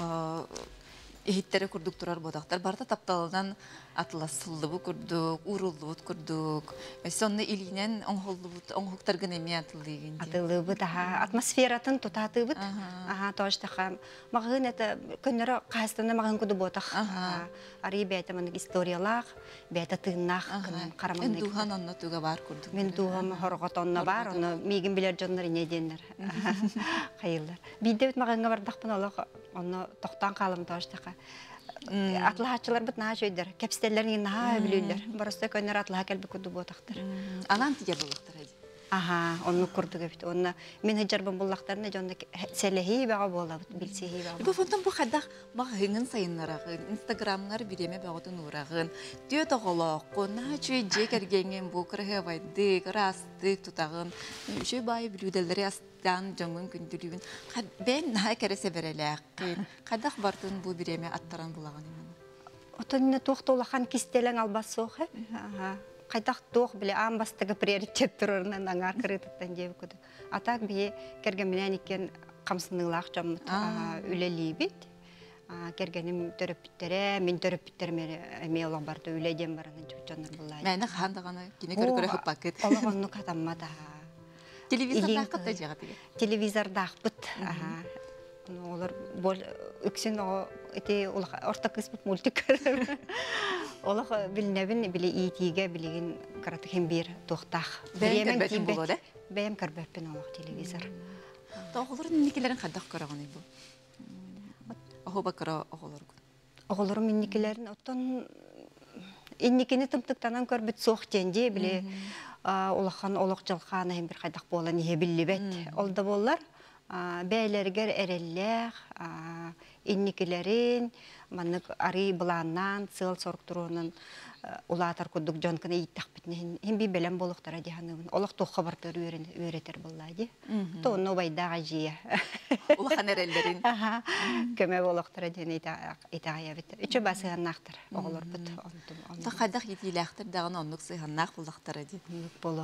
ehittere kurduk turar bodaktar. Barda taptalıdan atlasıllı bu kurduk, urullu bu kurduk. Sonra ilinen onhuktar gönemi atıldı gibi. Atıldı bu daha atmosferatın tutatı bu. Toştakam. Mağın ete könlere kahastanda mağın kudu bodak. Arı beyte manık istoriyalar, beyte tığınak, karamanlık. Men duhan anlatıga var kurduk. Men duhan horgat onna var, onu migin bilir canları ne denler. Hayırlar. Bir de mağınga bardak bunu onu tohtan kalım toştaka. Atlahatçılar bit naha şöyder. Kepstellerin naha bilirler. Barasta könler atlaha kelbi kudu botaktır. Anan tiye bulaktır hadi. Aha, onu kurduk hep. Onu men hicarbın bulaklarına jonda selehi bağa bola bilsehi bağa. Bu fontan bu kadar mağının sayınlarağın, Instagramlar bireme bağıdın uğrağın. Diyor da olaq, naha şöyle cekergengen bu kırığa baydık, rastık tutağın. Şöyle bayi bilüdelleri astan camın gündülüğün. Ben naha kere severelağın. Kadak bardın bu bireme attaran bulağın. Otanına toxta olaqan kistelen albas soğuk hep. Qaytaq toq bile ambastығы приоритет тұрырынан аңар кіреттіттен жеп көді. Атақ бе кергенменен екен қамсынылақ жамыт үлелі бет. Кергенім төріппіттере, мен төріппіттермері әмейлі барды үледен барының жүкчаныр бұлай. Мәні қандығаны кене көрі-көрі құп бақыт. Олығынны қатаммады. Телевизорда қытта жеға теге? Телевизорда ақпыт. Олар үксен орта кыспыт мультик көрір. Олық білінебін білі иетиге білеген қаратық hem бір тоқтақ. Бәйім кәрбәпін болу, да? Бәйім кәрбәпін олық телевизор. Оғылырын некелерін қадақ көріғаны бұл? Оғы бақыра оғылыр күн? Оғылырым иннекелерін оттан иннекені тымтықтанан көрбіт соқ тенде біле олыққан олық жылқаны hem бір қайдақ болан не білі бәт. Олда болар. Бәйлергер әрелләқ, инникелерін, манық ары бұланнан, сыл сорықтыруынан улатар күдік жонкына иттақ бітінен. Хем бей бәлем болуқтара дегенігін. Олық тоққа бартыр өретер боллайды. Тоны байдаға жия. Улақан әрелдерін. Көмі болуқтара деген итағая біті. Үші басыған нақтыр, оғылыр бұт. Қадақ етейлі ақтыр дағын онлық сыйған нақ болуқтара дейді. Болу.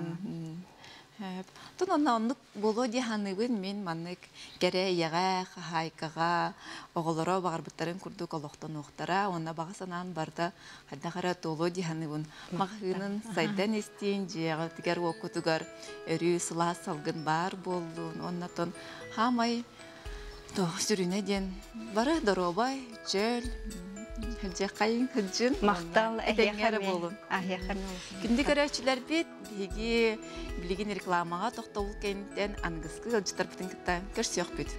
Тон оннық болу дегенігін мен манық кәрі еға, хайқаға, оғылыра бағарбыттарын күрдік олықтан оқтара, онна бағасынан барда қадағара толу дегенігін мағының сайдан естейін жеға тігер оқытығар өрі сұла салғын бар болуын, онна тон хамай сүріне ден бары дұробай, жөл, Hücce kayın hüccün. Мақтал Этеңері болын. Ахияхан. Күнді көрәчілер бет, беге білген рекламаға тоқтауыл кәйінттен аңғысқы ғылжытар бұтын күтті көрсек бет.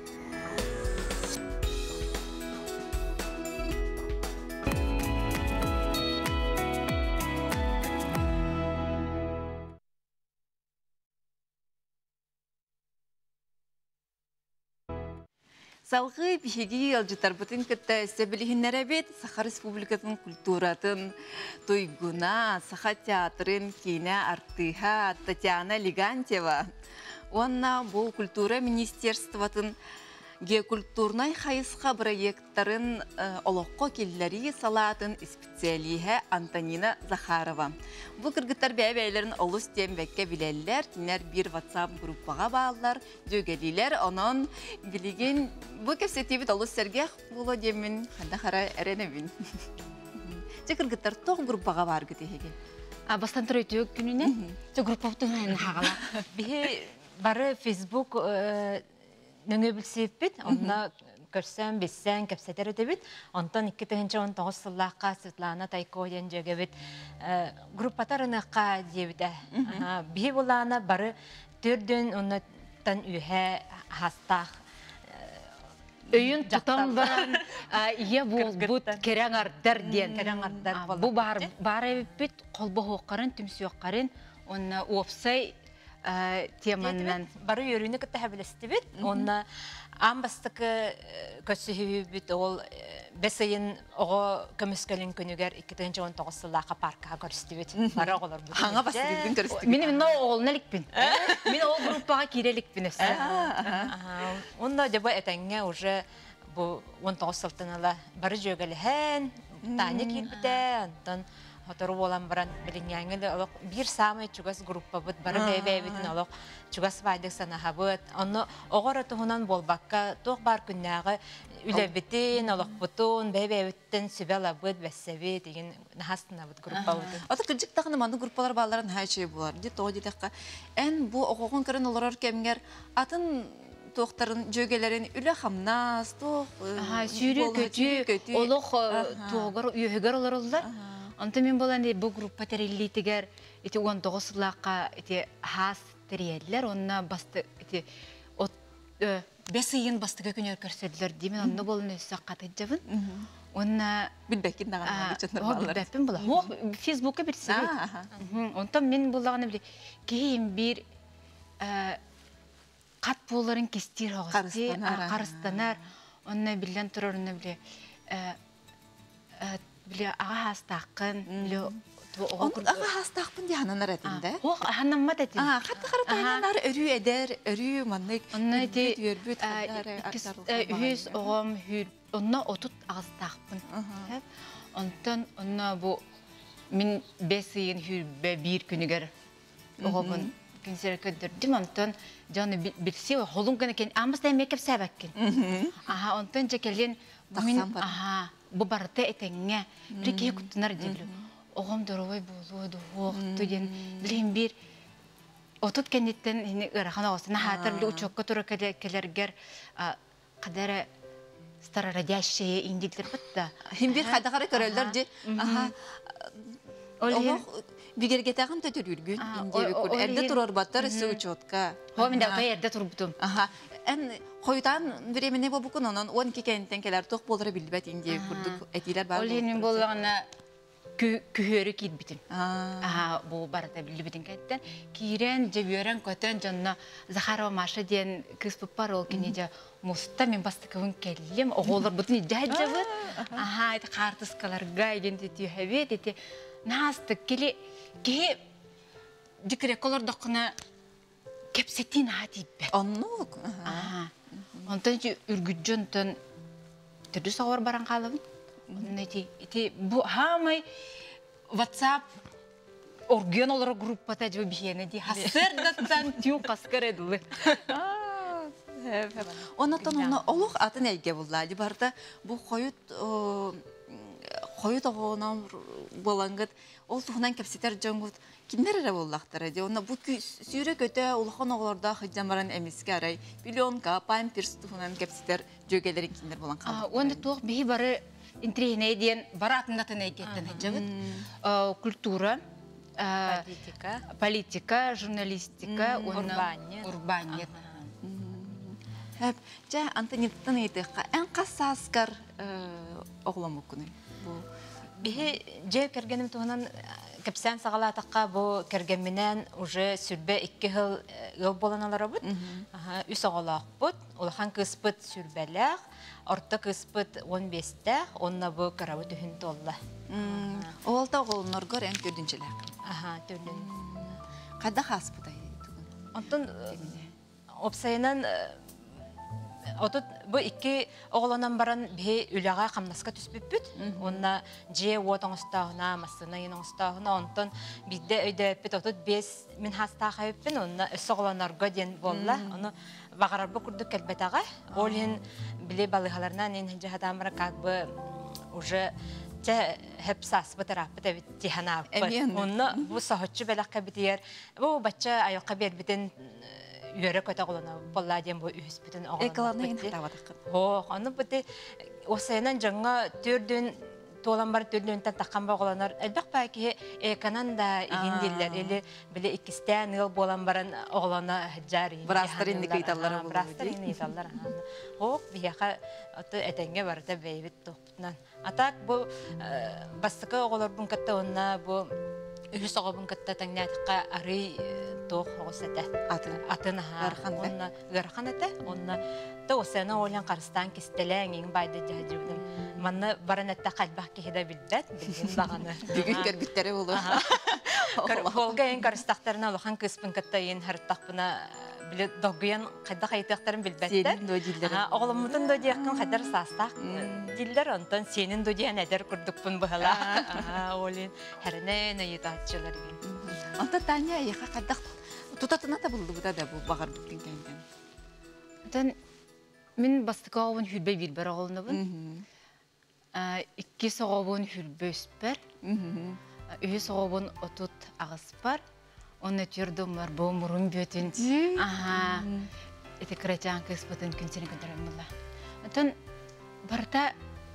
Салғы бігеге ғылжытар бұтын күтті сөбілігінлері бет Саха Республикатын культуратын, тойгуна, Саха театрын, кейіне артыға Татьяна Легантьева. Онна бұл культура министерстватын геокультурнай хайысқа проекттарын олыққа келлері салатын специалиға Антонина Захарова. Бұл кіргіттар бәйбәйлерін олыс дембәкке білелер, тінер бір WhatsApp группаға бағалар, жөгелілер, оның білеген бұл көпсетебет олыс сәрге бұлы демін, қанда қара әренебін. Жа кіргіттар тоқ группаға бар күтегеге. Бастан тұры өтеуік күніне, жа группа бұтын хағала. Бары Facebook нөңе білсейіп бет, онына көрсен, бессен, кәпсетер өте бет. Онтан 2019 сыллаққа Светлана Тайкоян жөге бет группатарыныққа дейбіді. Бей болағына бары түрден оннан үйе хастақ. Өйін тұтам баран, ие бол бұд керен ардар ден. Бұ бар әбіп қолбы хоққарын, түмсі хоққарын, онына опсай теманнан. Бары өріне күтті әбілісті бет, онына амбастықы көсі бет ол бәсейін оғы көміскөлін күнігер 2019 сыллаққа паркаға көрісті бет. Бары оғылар бұд. Хаңа бастығын көрісті бет. Мен оғылына лікпін. Мен оғы группаға керелікпін өсі. Онда жабы әтәңе уже 19 сылтынала бары жөгіліген, тәне келбіті, антон Хотору болан баран білінгенгі олық бір самай чугас группа бұд, бары бәйбәйбетін олық чугас байдық санаға бұд. Оны оғыр ұтығынан болбаққа тоқ бар күннәғы үләбетін, олық бұтын, бәйбәйбеттен сүбәл абыд, бәссәбе деген нағастына бұд группа бұд. Ата күлжік тағыны манды группалар бағаларын хай чей болар. Де тоғы дедіққа. Ән бұл оғығын көрін олар өркемгер атын тоқтарын, жөгелерін үлі қамнас, тоқ... Сүйрі көті, олық тоғыр, үйігер олар олар. Онта мен болан бұл группа тәрелейтігер, 19 сылаққа хас тәрелер, онына басты, бәс үйін бастығы көнер көрседілер деймін, онына болан өсі қаты жабын. Онына... Білбәкін дағанға geçенлер балалар. Білбәкпен бола. Фейсбукка бірсі бет. Онта мен болағаны біле, кейін бір қат боларын кестер оғысты, қарыстанар, онына білден тұрар, онына біле аға хастақын, біле... Аға хастақпын де хананар әтінде? Оқ, ханаммат әтін. Қатты қаратайнанар өрі әдер, өрі маннық, үйіз оғам, онна отут ағыстақпын. Онтан, онна бұл, мен бәсейін бір күнігер оғабын күнсері көндірдім, онтан, жаны білсе, қолың күні кен, амыстай мекеп сәбәккен. Онтан жекелен, бұл барыты әтәңе, бір кей күттінар дейлі. Оғам дұрывай болуыды, оқты ден, білейін бір, отут кәнеттен ұрақана оғысына хатырлы ұчоққа тұры кәлергер қадары старарадящие индиктер бұтта. Бір қадағары көрелдер де, бігергетағын төтір үргін, әрді тұрар баттар үсі ұчотқа. Мен дәутай әрді тұр бұтым. Қойытан времені бұл бұқын, онын 12 кәнттен келер тоқ болдыры білбәт инде күрдік әтилер бар. Ол енің болғана күхөрі кейд бітін. Бұл барыда білі бітін кәттен. Кейрен, жеберен, көтен, жанына Захарова Маша ден кыз бұппар ол кене де мұста мен басты көвін кәлем. Оғолар бұтын жай жабыд. Қартысқаларға егенде түйхәбет. Насты келе декірек олар доқына кәпсеттен ати бәт. Оннық? Онтан үргүджөн тон түрдү сауар баран калыбын. Ити бу хамай WhatsApp орген олар группата жабы бихене ди хасырдаттан тю каскаредылы. Оннан оны олуq атын әйге булла. Барда бу койут оғынан болаңғыт, ол тұғынан кәпсетер жоңғыт кімдер әрі боллақтары. Оны бұл сүйре көте олған оғыларда қыджамаран әмеске арай миллионға, памперс тұғынан кәпсетер жөгелерін кімдер болан қалды. Онда тұғы бей бары интригне диен баратынатын әйкеттен әжебіт. Культура, политика, журналистика, урбанет. Хәп, жа Антониттан әйтіққа, ән қасаскар оғылам өкіні? Бихи же кергеним туһунан кепсән сагалатакка бу кергенменен уже сүрбе 2 ел боланалар бут. Үс оголак бут. Улахан кыспыт сүрбәләк, орта кыспыт 15-тә, онна бу карабы түһүн толла. Олта оголноргор ән көрдүнчеләк. Төлүн. Када хас будай? Онтон опсайынан отут бу 2 оголонан баран бе үләгә камнаска түспүппүт. Онна же отоңстагына, масына йоңстагына онтон бидде өйдөппүт отут 5 мин хаста хайыппын. Онна өс оголонорго ден болла. Аны багарабы курдук келбетага. Олин биле балыгаларынан эн жахадамра как бы уже те хепсас батарапта бит тихана. Онна бу сахачы беләккә битер. Бу бачча аяқка бербитен үйөрө көтө голона болла дем бу үспүтүн оголон. Экаланын хатабатакын. Аны бите осайнан жаңа төрдүн толан бар төрдүнтен таккан боголонор. Элбек баки экананда игиндиллер эле биле 2 ел болан баран оголона жари. Брастарын никиталлары болду. Брастарын никиталлар. Бияка аты этенге барда бейбит топтунан. Атак бу бастыкы оголорбун катта онна бу үс оголбун катта таңнатыкка ары тох осете атына онна гарханата онна то сена олан карстан кистелең байды жажудым манна баранатта калбак киһиде билбет билген баганы Бүгүн көргүттөрү болду. Холга ен карстактарына улахан кыспын катта ен хартакпына биле догуян кайда кайтактарын билбетте оголумутун до диякын кадар састак диллер онтон сенин до диян эдер курдукпун быхала олин херне наитатчылар ген Anta Таня яха кадак тутатына да булду да бу багар бүткөн кенген. Тен мен бастыка овун хүлбе билбер оголны бу. 2 соғобун хүлбөспер. Үһү соғобун отут агыспар. Оны түрдүм бар бу мурун бөтүн. Эти крачан кыспытын күнсене көтөрөмүлла. Тен барта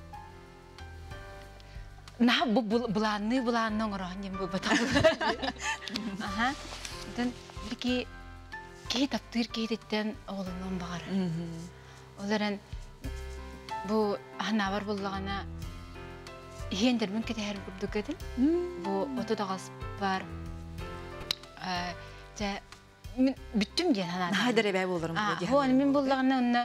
на буланны оңорон бу бата. Тен бики таптыр кейдеттен оголунун багар. Оларан бу анабар буллагана иендер мен кетер курдук эдин. Бу отодагас бар. Жа мен бүттүм ден анан. Хайдыр бай болорум бу. Хо мен буллагана онна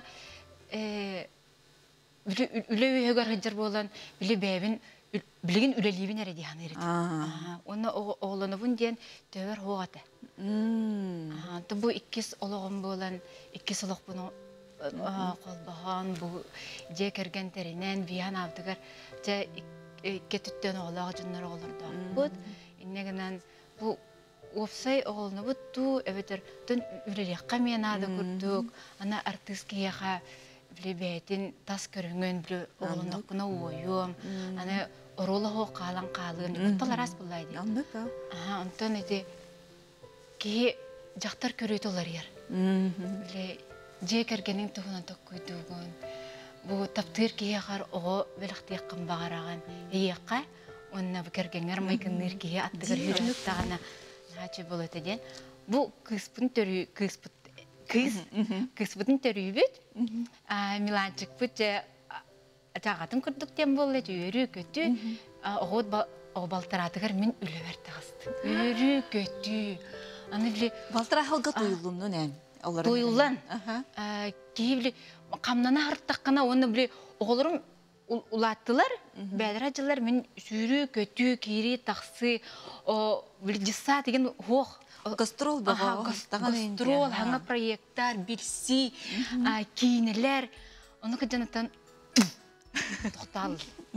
үлөйөгөр хаджар болан биле бэбин билген үлелибин эреди ханыр. Онна оголонобун ден төбөр хоогата. Бу 2 ологон болан 2 солок буну колбахан бу же керген теринен биян абдыгар же кетүттөн оголого жуннар оголордо. Бут иннегенен бу опсай оголну бут ту эбетер төн үлеликка мен ады курдук. Ана артисткияга билебетин тас көрүнгөн бир оголондокуна ойум. Ана оролого калан калын кутталарас булайды. Онтон эти ки жактар көрөйт олар ер. Биле же кергенин тугунан токкуйдугун. Бу таптыр киягар ого белехтияккан багараган. Ийекка онна бу кергенгер майкынныр кие аттыгыр хүрүнүк тагына начы болот эден. Бу кыспын төрү кыспытын төрүбүт. Миланчык бут тагатын курдуктен болду өрү көтү. Ого балтыратыгар мен үлөбөр тагысты. Өрү көтү. Аны биле Балтыра халга туйулунун эм. Туйулан. Кейбли камнана харттаккана оны биле оголорум улаттылар. Бәдражылар мен сүрү көтү кири таксы биле жissa деген хох гастрол бага. Гастрол ханга проекттар бирси кинелер. Оны кыжанатан токтал.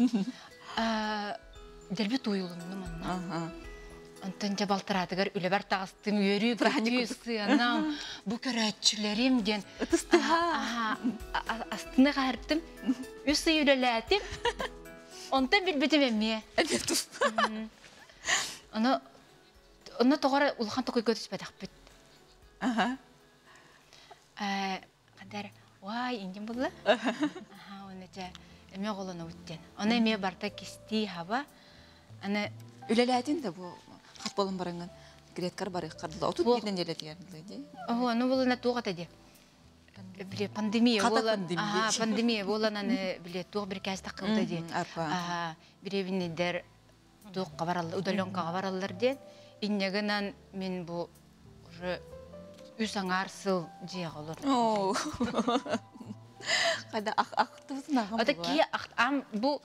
Делби туйулунун манна. Антон жабалтыратыгар үлебер тагыстым өрү көтүсү анам бу көрөчүлөрүм ден астына картым үсү үлелетим онтон билбетим эмне Оны тогора улхан токой көтүспөдүк бүт. Кадар вай индин булла. Оны же эме голону үттен. Аны эме барта кисти хаба. Аны Үлеләтин дә бу хат болын барыңган. Греткар бары кардыла. Отут бирден делет ярдылы ди. аны булына туга тади. Биле пандемия Ката болан. пандемия. Ага, пандемия болан аны биле туг бир кәс такылды ди. Арпа. Ага, биревинидер туг кабаралды, удалёнка кабараллар ден. Иннегенен мен бу уже үс аңарсыл жеголор. О. Кайда ак тузна гам. Ата ки ам бу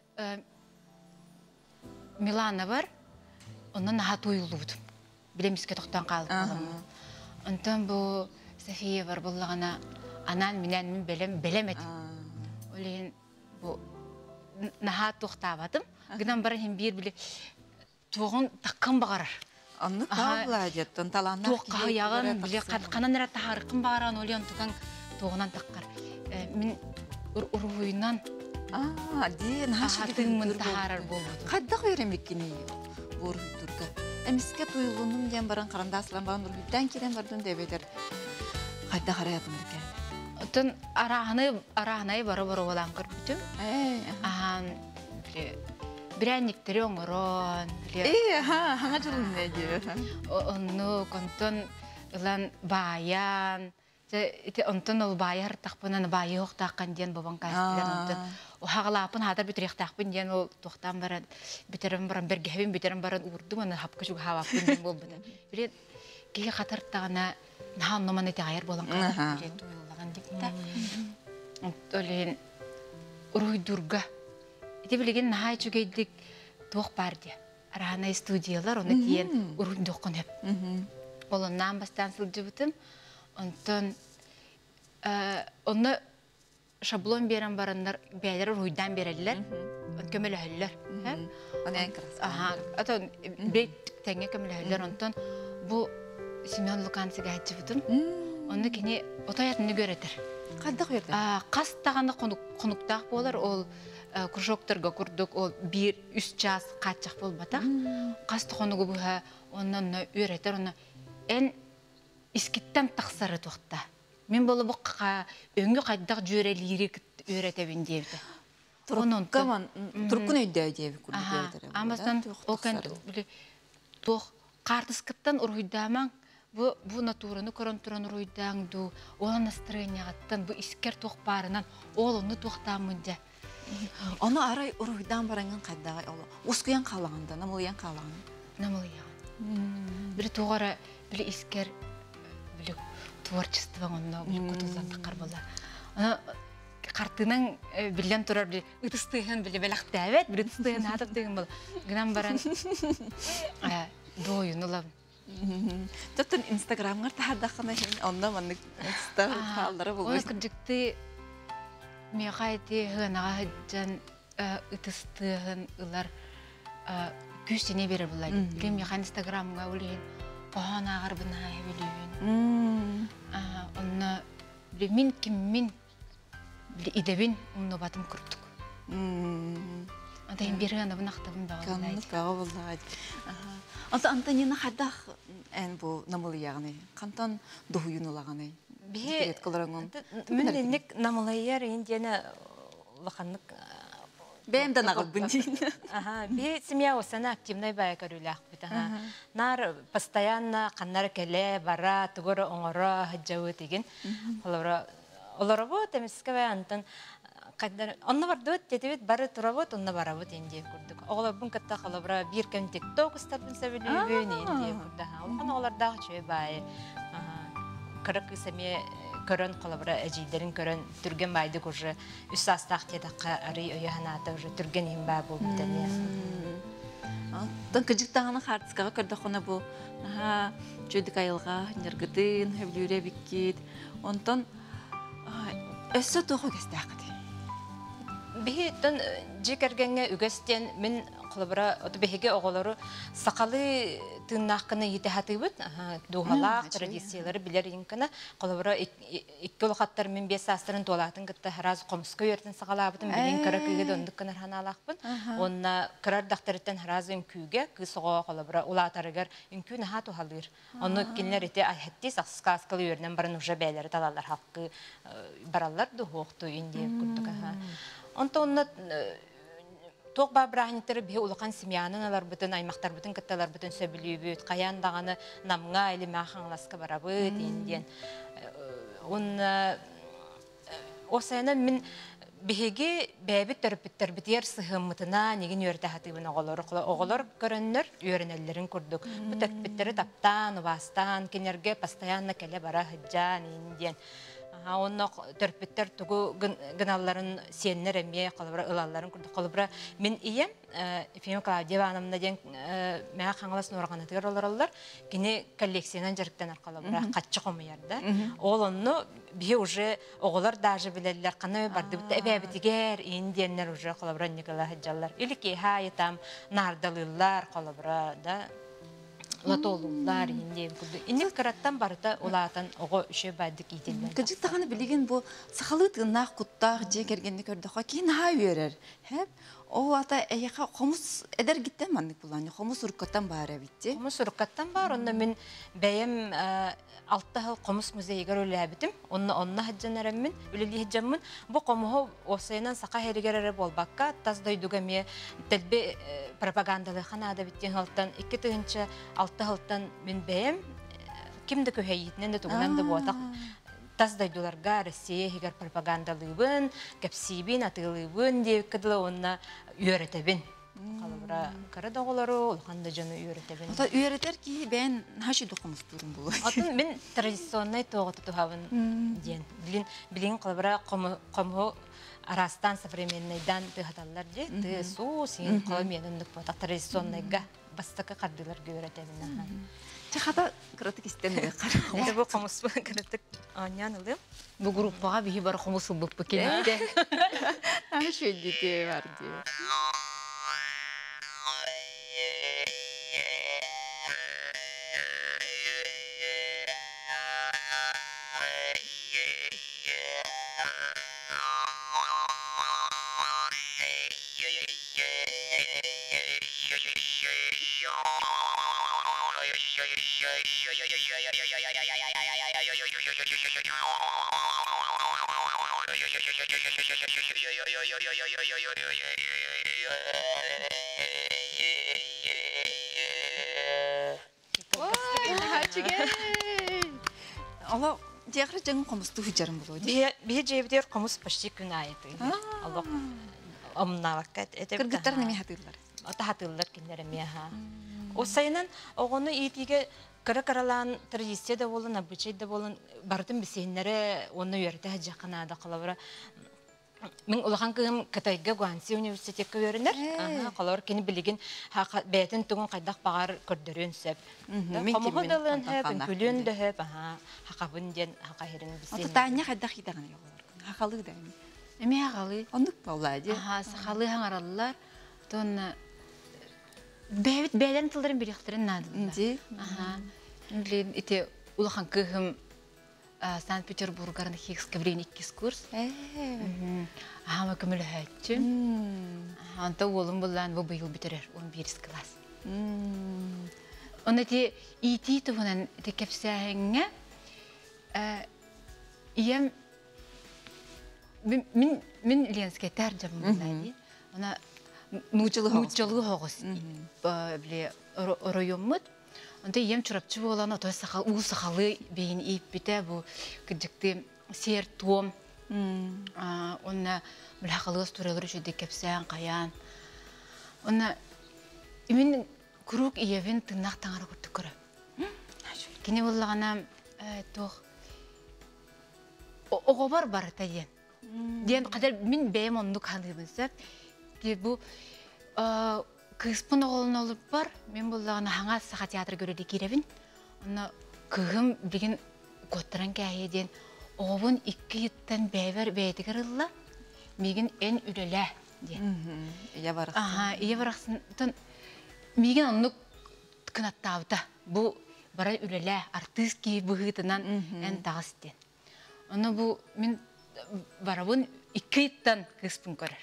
Милана бар. Онан наха туйлууд. Билемиске токтан калып калам. Онтан бу София бар буллагана анан менен мен белемет. Олен бу наха токтабатым. Гынан бар хем бир биле тугун таккан багарар. Анны кабла жеттен таланна. Тугка ягын биле кананара тахаркын багаран олен туган тугунан таккар. Мен уруйнан ди наша хатын тахарар болду. Кайда көремек кини. Бор турга. Эмиске туйгунум ден баран карандаслан бан ургудан кирен бардын дебедер. Кайда караятым экен. Тон араханы бары болан көрбүтүм. Ахан биле пряниктери оңорон. Хаңа жылын неге. Онну контон улан баян. Онтон ол байар тақпынан байы оқтаққан ден бабан кайстылар онтон. Оғалапын хатар бүтірек тақпын ден ол тоқтан баран, бүтерін баран, бергебін бүтерін баран урдым, оны хапқы жүгі хавапын ден бол бұдан. Білет, кейі қатар тағына нахан номан еті айыр болан қалар. Білет, ойылаған депті. Олен, ұруйдурға. Еті білеген нахай чүгейдік тоқ бар де. Арағанай студиялар, оны кейін ұруйдуқын еп. Олыннан бастан сылжы бұтым. Онтон оны шаблон берен барандар бәйлер руйдан берелер, көмелі хөллер. Оны ән кірас. Ата бейт тәңе көмелі хөллер. Онтон бұл Семен Луканцыға әтчі бұтым. Оны кені отаятыны көретір. Қадда қойырды? Қас тағаны қонуқтақ болар, ол күршоқтырға күрдік, ол бір үс час қатшақ бол батақ. Қас тұқонығы бұға онын өретір, оны ән искиттен тақсары тоқта. Мен болы бұққа өңі қайдақ жөрелері өретебін дейбді. Тұрқын өйді өйдебі күрді. Амастан ол кәнді тоқ қартысқыттан ұрғыдаман, бұ натураны көрін тұран ұрғыдаңды, ола настроенияғаттан, бұ искер тоқ барынан, ол оны тоқтамынды. Оны арай ұрғыдан бараңын қайдағы олы? Осқыян қалағында, намылыян қалағында? Намылыян. Білі тоғара, білі искер, білі творчество онна кутузан тақар бола. Аны қартынан білден тұрар білі ұтыстығын білі бәліқті әвет, білі ұтыстығын атып деген бола. Гынан баран дойын олам. Жоттын инстаграмғар тағардақына хен, онна манны қалдары болу. Оны күрдікті меғайты ғынаға ғыджан ұтыстығын ұлар күстіне берер болайды. Білем меған инстаграмға өлейін. Оған ағар бұна әвелейін. Онна мен кіммен идебін ұмны батым күрттік. Антайын бері ғана бұн ақтабын баға болайды. Қанық баға болайды. Антонина қайдақ ән бұл намылы яғыны? Қантан дұғыйын олағаны? Мен енік намылы ер ендені лақанық Бәйімден ағыл бұн дейін. Бе семья осана активной бая көрілі ақпыт. Нар постоянно қаннар кәлі, бара, тұғыры, оңыры, хыджауы деген. Олары бұд, әмеске бәй антын. Онна барды өт, детебет бары тұра бұд, онна бара бұд ендей көрдік. Оғылар бұн кітті қалабыра бір кәм тек-ток ұстапын сәбілі бөйін ендей көрді. Олған оғылардағы чөй бай. Кырық семья көрін қалабыра әжейдерін көрін түрген байды көжі үс астақ тедаққа арый өйіғаната өжі түрген ең бай бұл бітәлі. Тон күжік тағаны қартысқаға көрді қона бұл жөйдік айылға, нергідін, өбілуре біккет. Онтон өссі тоғы көсті ақыды. Бихи тон жекергенге үгістен мен қалабыра бәхеге оғылары сақалы тыңнаққыны етіғаты бұд, дуғалақ, традициялары білер енкіні қалабыра екі олқаттар мен бес астырын толатын күтті разы қомысқа өртін сақала бұдым, білен кірі күйге дөндік кінір ханалақ бұд. Онына кірар дақтарыттен разы үнкүйге, күсіға қалабыра ұлатарығар үнкүй наға туғалыр. Оны кенлер еті әйхетті сақсыға асқалы өрінен барын ұжа бәйлері талалар хаққы баралар дұғуқты үйінде күрдік. Онто онна тоқ бабрахниттер бе улақан семьянын алар бүтін аймақтар бүтін кытталар бүтін сөбілүйбіт, қаян дағаны намға әлі мағаңласқа барабыт енден. Осайна мен беге бәбіт төріпіттер бітер сығымытына неген өрді хатыбын оғылар көріннер өрінелерін көрдік. Бұл төріпіттері таптан, ұбастан, кенерге постоянно кәлі бара хыджан енден. Онна төрпеттер тугу гыналларын сеннер эмие калыбра ылалларын курдук калыбра мен ием Ефимия Клавдия анамна ден мага каңлас норганатыр оларлар кини коллекциянан жарыктан аркалыбра катчы комуярда ол онну бие уже оголар даже билелер кана барды эбебитигер индиеннер уже калыбра Николай хаджаллар илики хаятам нардалылар калыбра да латолулар индиен курду инник караттан барыта улаатан ого үшө бадык итилдер Кыжык таганы билеген бу сахалы тыгнак куттак же кергенди көрдүк кийин ха үйөрөр хеп о ата эяка комус эдер гиттен маннык буланы комус уркаттан баара битти комус уркаттан бар онда мен бәйем алтта комус музейгер өләбитим онна хаджанарымын үлели хаджамын бу комухо осайнан сака херигерер болбакка таз дойдуга ме телбе пропагандалы ханада биттен халтан 2 тыгынча алты халтан мен бәйем кимде көһәйитнен дә тугынан да буатак таз дойдуларга Россия хигер пропагандалыбын кепсибин атылыбын деп кыдылы онна үйрәтебин калыбра кара доголору улханда жаны үйрәтебин ата үйрәтер ки бен хаши докумус турун булу атын мен традиционный тоготу тухабын ден билин калыбра кому арастан современныйдан тыгаталлар же ты су син калмендик бота традиционныйга бастакы кардылар үйрәтебин Чахата кратык истемеге кара. Это бу комус кратык анянылы. Бу группага бии бар комусул буппы келди. Ашы дите бар ди. Allah diğer canım komustu hüccarım buluyor. Bir cebdir komus почти günaydı. Allah amna vakit etip. Kırgıtlar ne hatırlar? Ata hatırlar kinlerim ya ha. O sayının oğunu iyitiğe kara-karalan tradisiya da bolun, обычай da bolun. Bardın biseynlere onu yörete hacı kanada kalavra. Мен улахан кым Кытайга Гуанси университетке өрүнөр. Калар кини билигин бетин тугун кайдак багар көрдөрүн сөп. Комодалын хөп, күлүн дө хөп, хакабын ден хакайрын бисен. Ата таня кайдак хидаган ялар. Хакалы да. Эме хакалы. Ондук баулади. Сахалы хаңараллар. Тон бәлен тылдырын бирихтерин нады. Инди. Блин, ите улахан кым Санкт-Петербург'ın Хиггс-Гавриник курс. Ама көмілі әйтчім. Анта олым болан бұл бүйіл бітірер, 11 класс. Оны те ити тұғынан кепсәңе, ием, мен Ленская тәржім болайын. Она нучылығы хоғыз. Біле районмыд. Онда ем чурапчы болан отой сақалы бейін ейіп біте бұл күдікті сер туым. Онна мүләқалығыз туралыр үшеді кепсән, қаян. Онна мен күрік иевін тыңнақ таңары көрді көрі. Кені болағана тоқ оғабар бар тәйен. Ден қадар мен бәйім онды қандығын сөп. Бұл кыспын оғылын олып бар, мен болағына хаңа сақа театр көреді керебін. Оны кығым білген көттірін кәйеден оғын 2 еттен бәйбір бәйдігір ұлла, меген ән үлілі ден. Ия барақсын. Ия барақсын. Меген оны күнаттауыда. Бұл бара үлілі артист кейі бұғытынан ән тағыс ден. Оны бұл мен барабын 2 еттен кыспын көрір.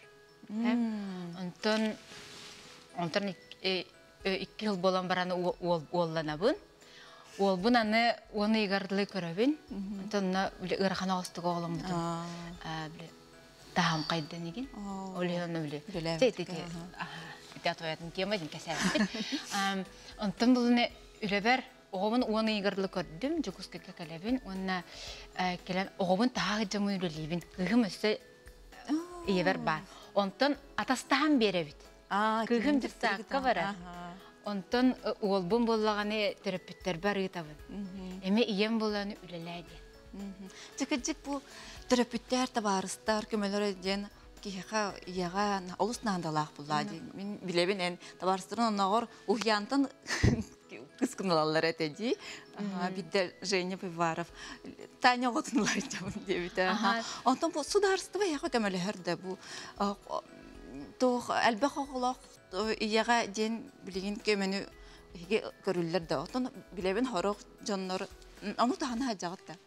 Онтан 2 жыл болан бараны олланабын. Ол бұн аны оны игардылы көрәбін. Онтан ұрақана оғыстығы оғылым бұдым. тахам кайдан еген. Олеонны биле. Тетеке. Ага. Тоятын тема дин кесәбит. Онтан булны үлебер оғымын оны игырлы көрдім, жүкіскеке кәлебін, онына келен оғымын тағы жамын үлелейбін. Күйім өсі иевер бар. Онтан атастаған беребіт. Күйім жүрсаққа бара. Онтан олбын болағаны терапевттер бар ұйтабын. Әме ием болағаны үлелейді. Жүкіджік бұл терапевттер табарыстар, көмелер өден киха яга олуснандалах буллади. Мен билебин эн табарыстырын оннагор ухянтын кыскыналар этеди. Биддер Женя Пиваров. Таня готунлар жабын дебит. Онтон бу сударство яга көмөлөрдө бу то албах оглох яга ден билген көмөнү көрүллөр да. Онтон билебин хорок жоннор аны тахана жагытта.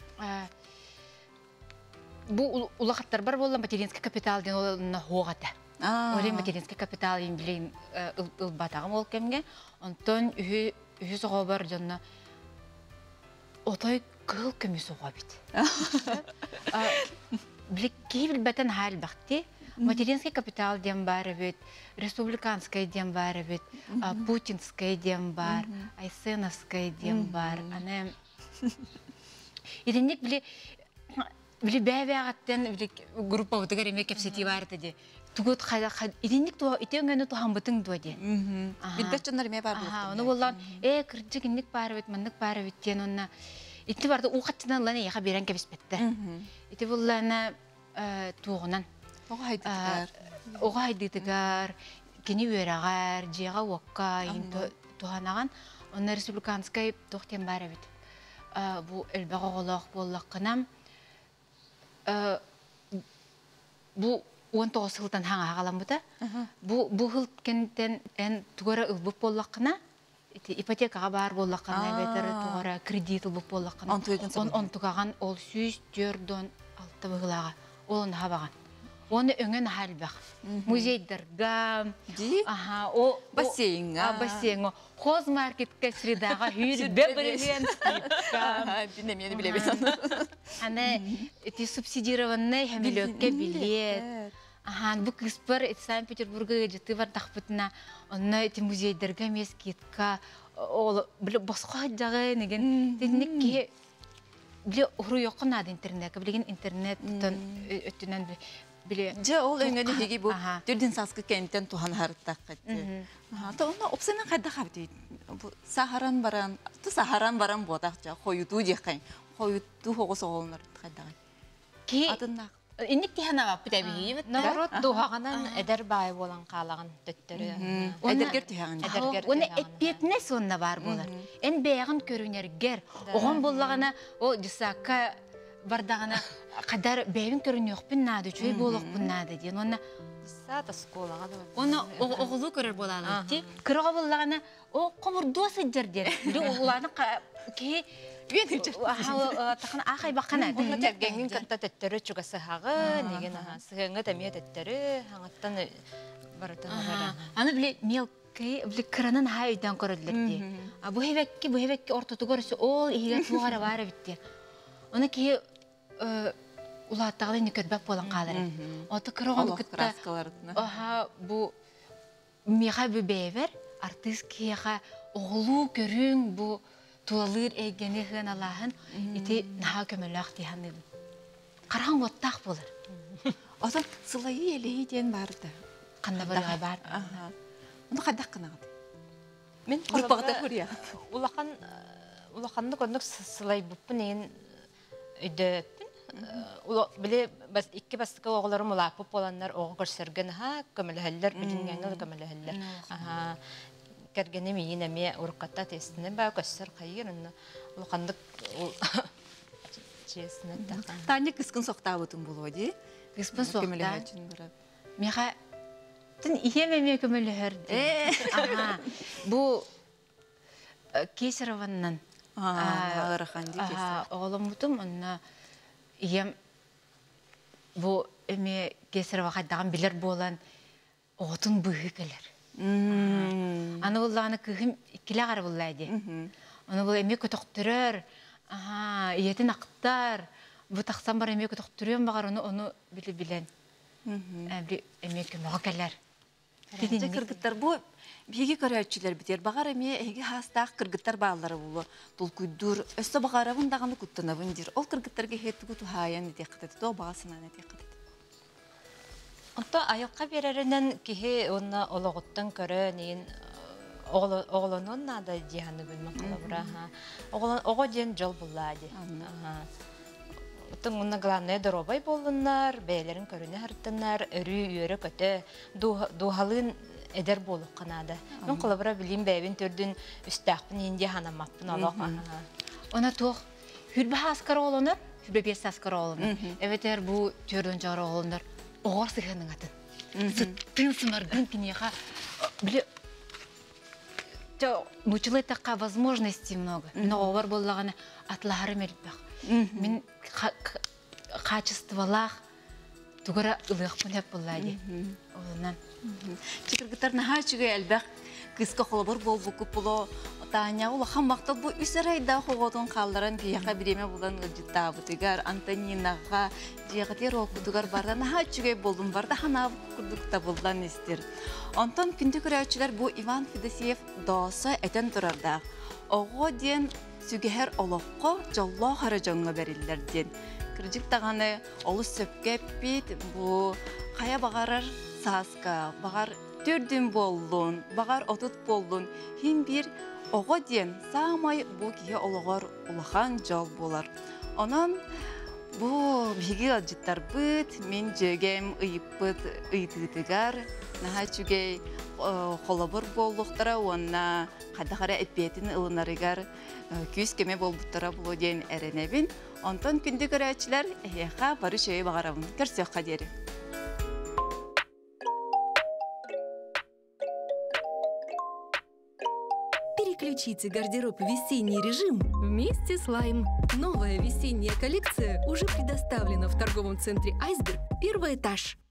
Бу улахаттар бар болан материнский капитал ден олна хоғата. Олен материнский капитал ен білейін ұлбатағым ол кемге. Онтон үйі соға бар жанна отай кыл көмі соға бит. Білік кейбіл бәтін хал бақты. Материнский капитал ден бар бит, республиканский ден бар бит, путинский ден бар, айсеновский ден бар. Иденнек Били бәвәгәттән группа утыгар эме кепсети бар иде. Тугут хайда идинник то итенгәне то хамбытың дуде. Биддәчнәр ме бар бу. Аны булган кирҗигинник бар бит, маннык бар бит дигән онна. Итте барды у хатчынан ланы яга берән кебеспетте. Итте буллана тугынан. Ога хайдытыгар, кини верагар, җига вакка инде туганаган. Онна республиканскай тохтен бар бит. Бу элбәгәләк буллаккынам. Бу 19 жылдан хаңа ағалам бұда. Бу хыл кенттен ән туғара ұлбып боллақына, ипотекаға бар боллақына, бәтірі туғара кредит ұлбып боллақына. Он туғаған ол 104-6 бұғылаға, олын хабаған. Оны өңін халбақ. Музейдерға, бассейнға, хозмаркетке средаға үйір бәбірген скидка. Бинемені білебесін. Аны субсидированный хәмелөкке билет. Бу кыспыр Санкт-Петербурга жыты бар тақпытына. Оны музейдерға мес скидка. Басқа жағы неген. Тенекке біле ұру жоқын ады интернетке. Білеген интернет өттінен Же ол өңгені хеге бұл түрден сасқы кәнттен туған харыттақ кетті. Оны опсайнан қайда қабды? Сахаран баран бодақ жа, қойыту деқайын. Қойыту хоғысы оғылыныр қайда қай? Адыннақ. Инник тихана бап бітәбі. Наурот туғағынан әдір бай болан қалаған төттері. Әдіргер тихаған. Оны әтпетіне сонына бар болар. Ән бәяғын көрінергер. Оған болағына о жысаққа бардағына қадар бәйін көрін еқпін нады, чөй болық бұн нады дейін. Сата сколаға да. Оны оғылу көрір болағына. Кырыға болағына о қомырду асыджар дер. Оланы кей тақын ақай баққана. Оны тәргенген кітті төттері чүгасы хағы, неген сығыңы тәмия төттері, аңыттан барытын ғара. Аны біле мелкей, біле кыранын ха үйден көрілдерді. Бұ хевекке ортоты көрісі ол егер туғара бары бітті. Оны кей улаттағылы нүкербәп болан қалары. Оты кырығын күтті. Бұ меға бұ бәйвер, артист кейға оғылу көрің бұ туалыр әйгені ғын алағын, еті наға көмілі ақтиған едім. Қарған оттақ болыр. Одан сылайы елеге ден барды. Қанда бұрға бар. Оны қадақ қынағыды? Мен Құрпағыда көрия. Улақанды көндік сылай бұппын ең өйдөппін. Біле, ikki бастықы оғыларым ұлапып боланлар оғы көрсерген көміліхәлілер, білінгенгі көміліхәлілер. Кәргені мейін әме ұрыққатта тестіне бә көссер қайыр, ұлқандық жесіне таққан. Тәне кіскін соқтау өтін бұл өде? Кіскін соқта. Меға түн иемеме көміліхәрді. Бұл Кесарованнан. Оғылым бұтым, онына ием бұл әме Кесарова қайдаған білер болан оғытын бұғы келер. Аны болағаны күйім келе қары болайды. Оны бұл әме көтіқтірір, етін ақтар, бұл тақсан бар әме көтіқтірен бағар оны білі-білен. Әбри эмеке мөкәлләр. Тидинче кыргыттар бу биги көрөчүлөр битер. Багар эме эги хастак кыргыттар баалары булу. Тул күйдүр өстө багарабын даганы куттанабын дир. Ол кыргыттарга хеттигу тухаян диккатет. То багасына диккатет. Онто айылка береринен кихи онна ологоттан көрө нейин оголонун нада диханы билмек калабыра. Ого ден жол буллади. Оттон онна главное доробай болуннар, бәйлерин көрүнө хартыннар, өрү үйөрө көтө духалын эдер болук канада. Мен калабыра билим бәйбин төрдүн үстәкпин инде ханамаппын олок. Она тох хүрбе хаскар олонор, хүрбе бес хаскар олонор. Эветер бу төрдөн жары олонор. Огор сыханын атын. Суттын сымаргын кинеха. Биле мучылы такка возможностей много. Но огор боллаганы атлары мелбак. Мен качестволах тугара ылык менеп буллади. Онан Чикыргыттар наха чүгө элбек кыска холобор болбу купло Таня ула хаммактал бу үсәрәйдә хоготон калдырын бияка биреме булан гыҗта бутыгар Антонинага диягатер окудугар барда наха чүгө болдум барда хана курдукта булдан истер. Антон күндү көрәчүләр бу Иван Федосеев досы этен турарда. Ого ден сүгәһәр олоққа жолло харajаңга берилләр ден. Кырҗык таганы олы сөпкә бит бу кая багарар саска багар төрдүн болдун багар отут болдун хин бир ого ден самай бу кие ологор улахан жол болар. Онан бу биги аҗыттар бит мен жөгем ыйыппыт ыйтыгар наха чүгей холобор болуктара онна кадахара эпетин ылынарыгар күз кеме болбуттара булу ден эренебин. Онтон күндү көрәчләр эха бары шөй багарабын. Көрсөк кадери. Переключите гардероб в весенний режим вместе с Lime. Новая весенняя коллекция уже предоставлена в торговом центре «Айсберг», первый этаж.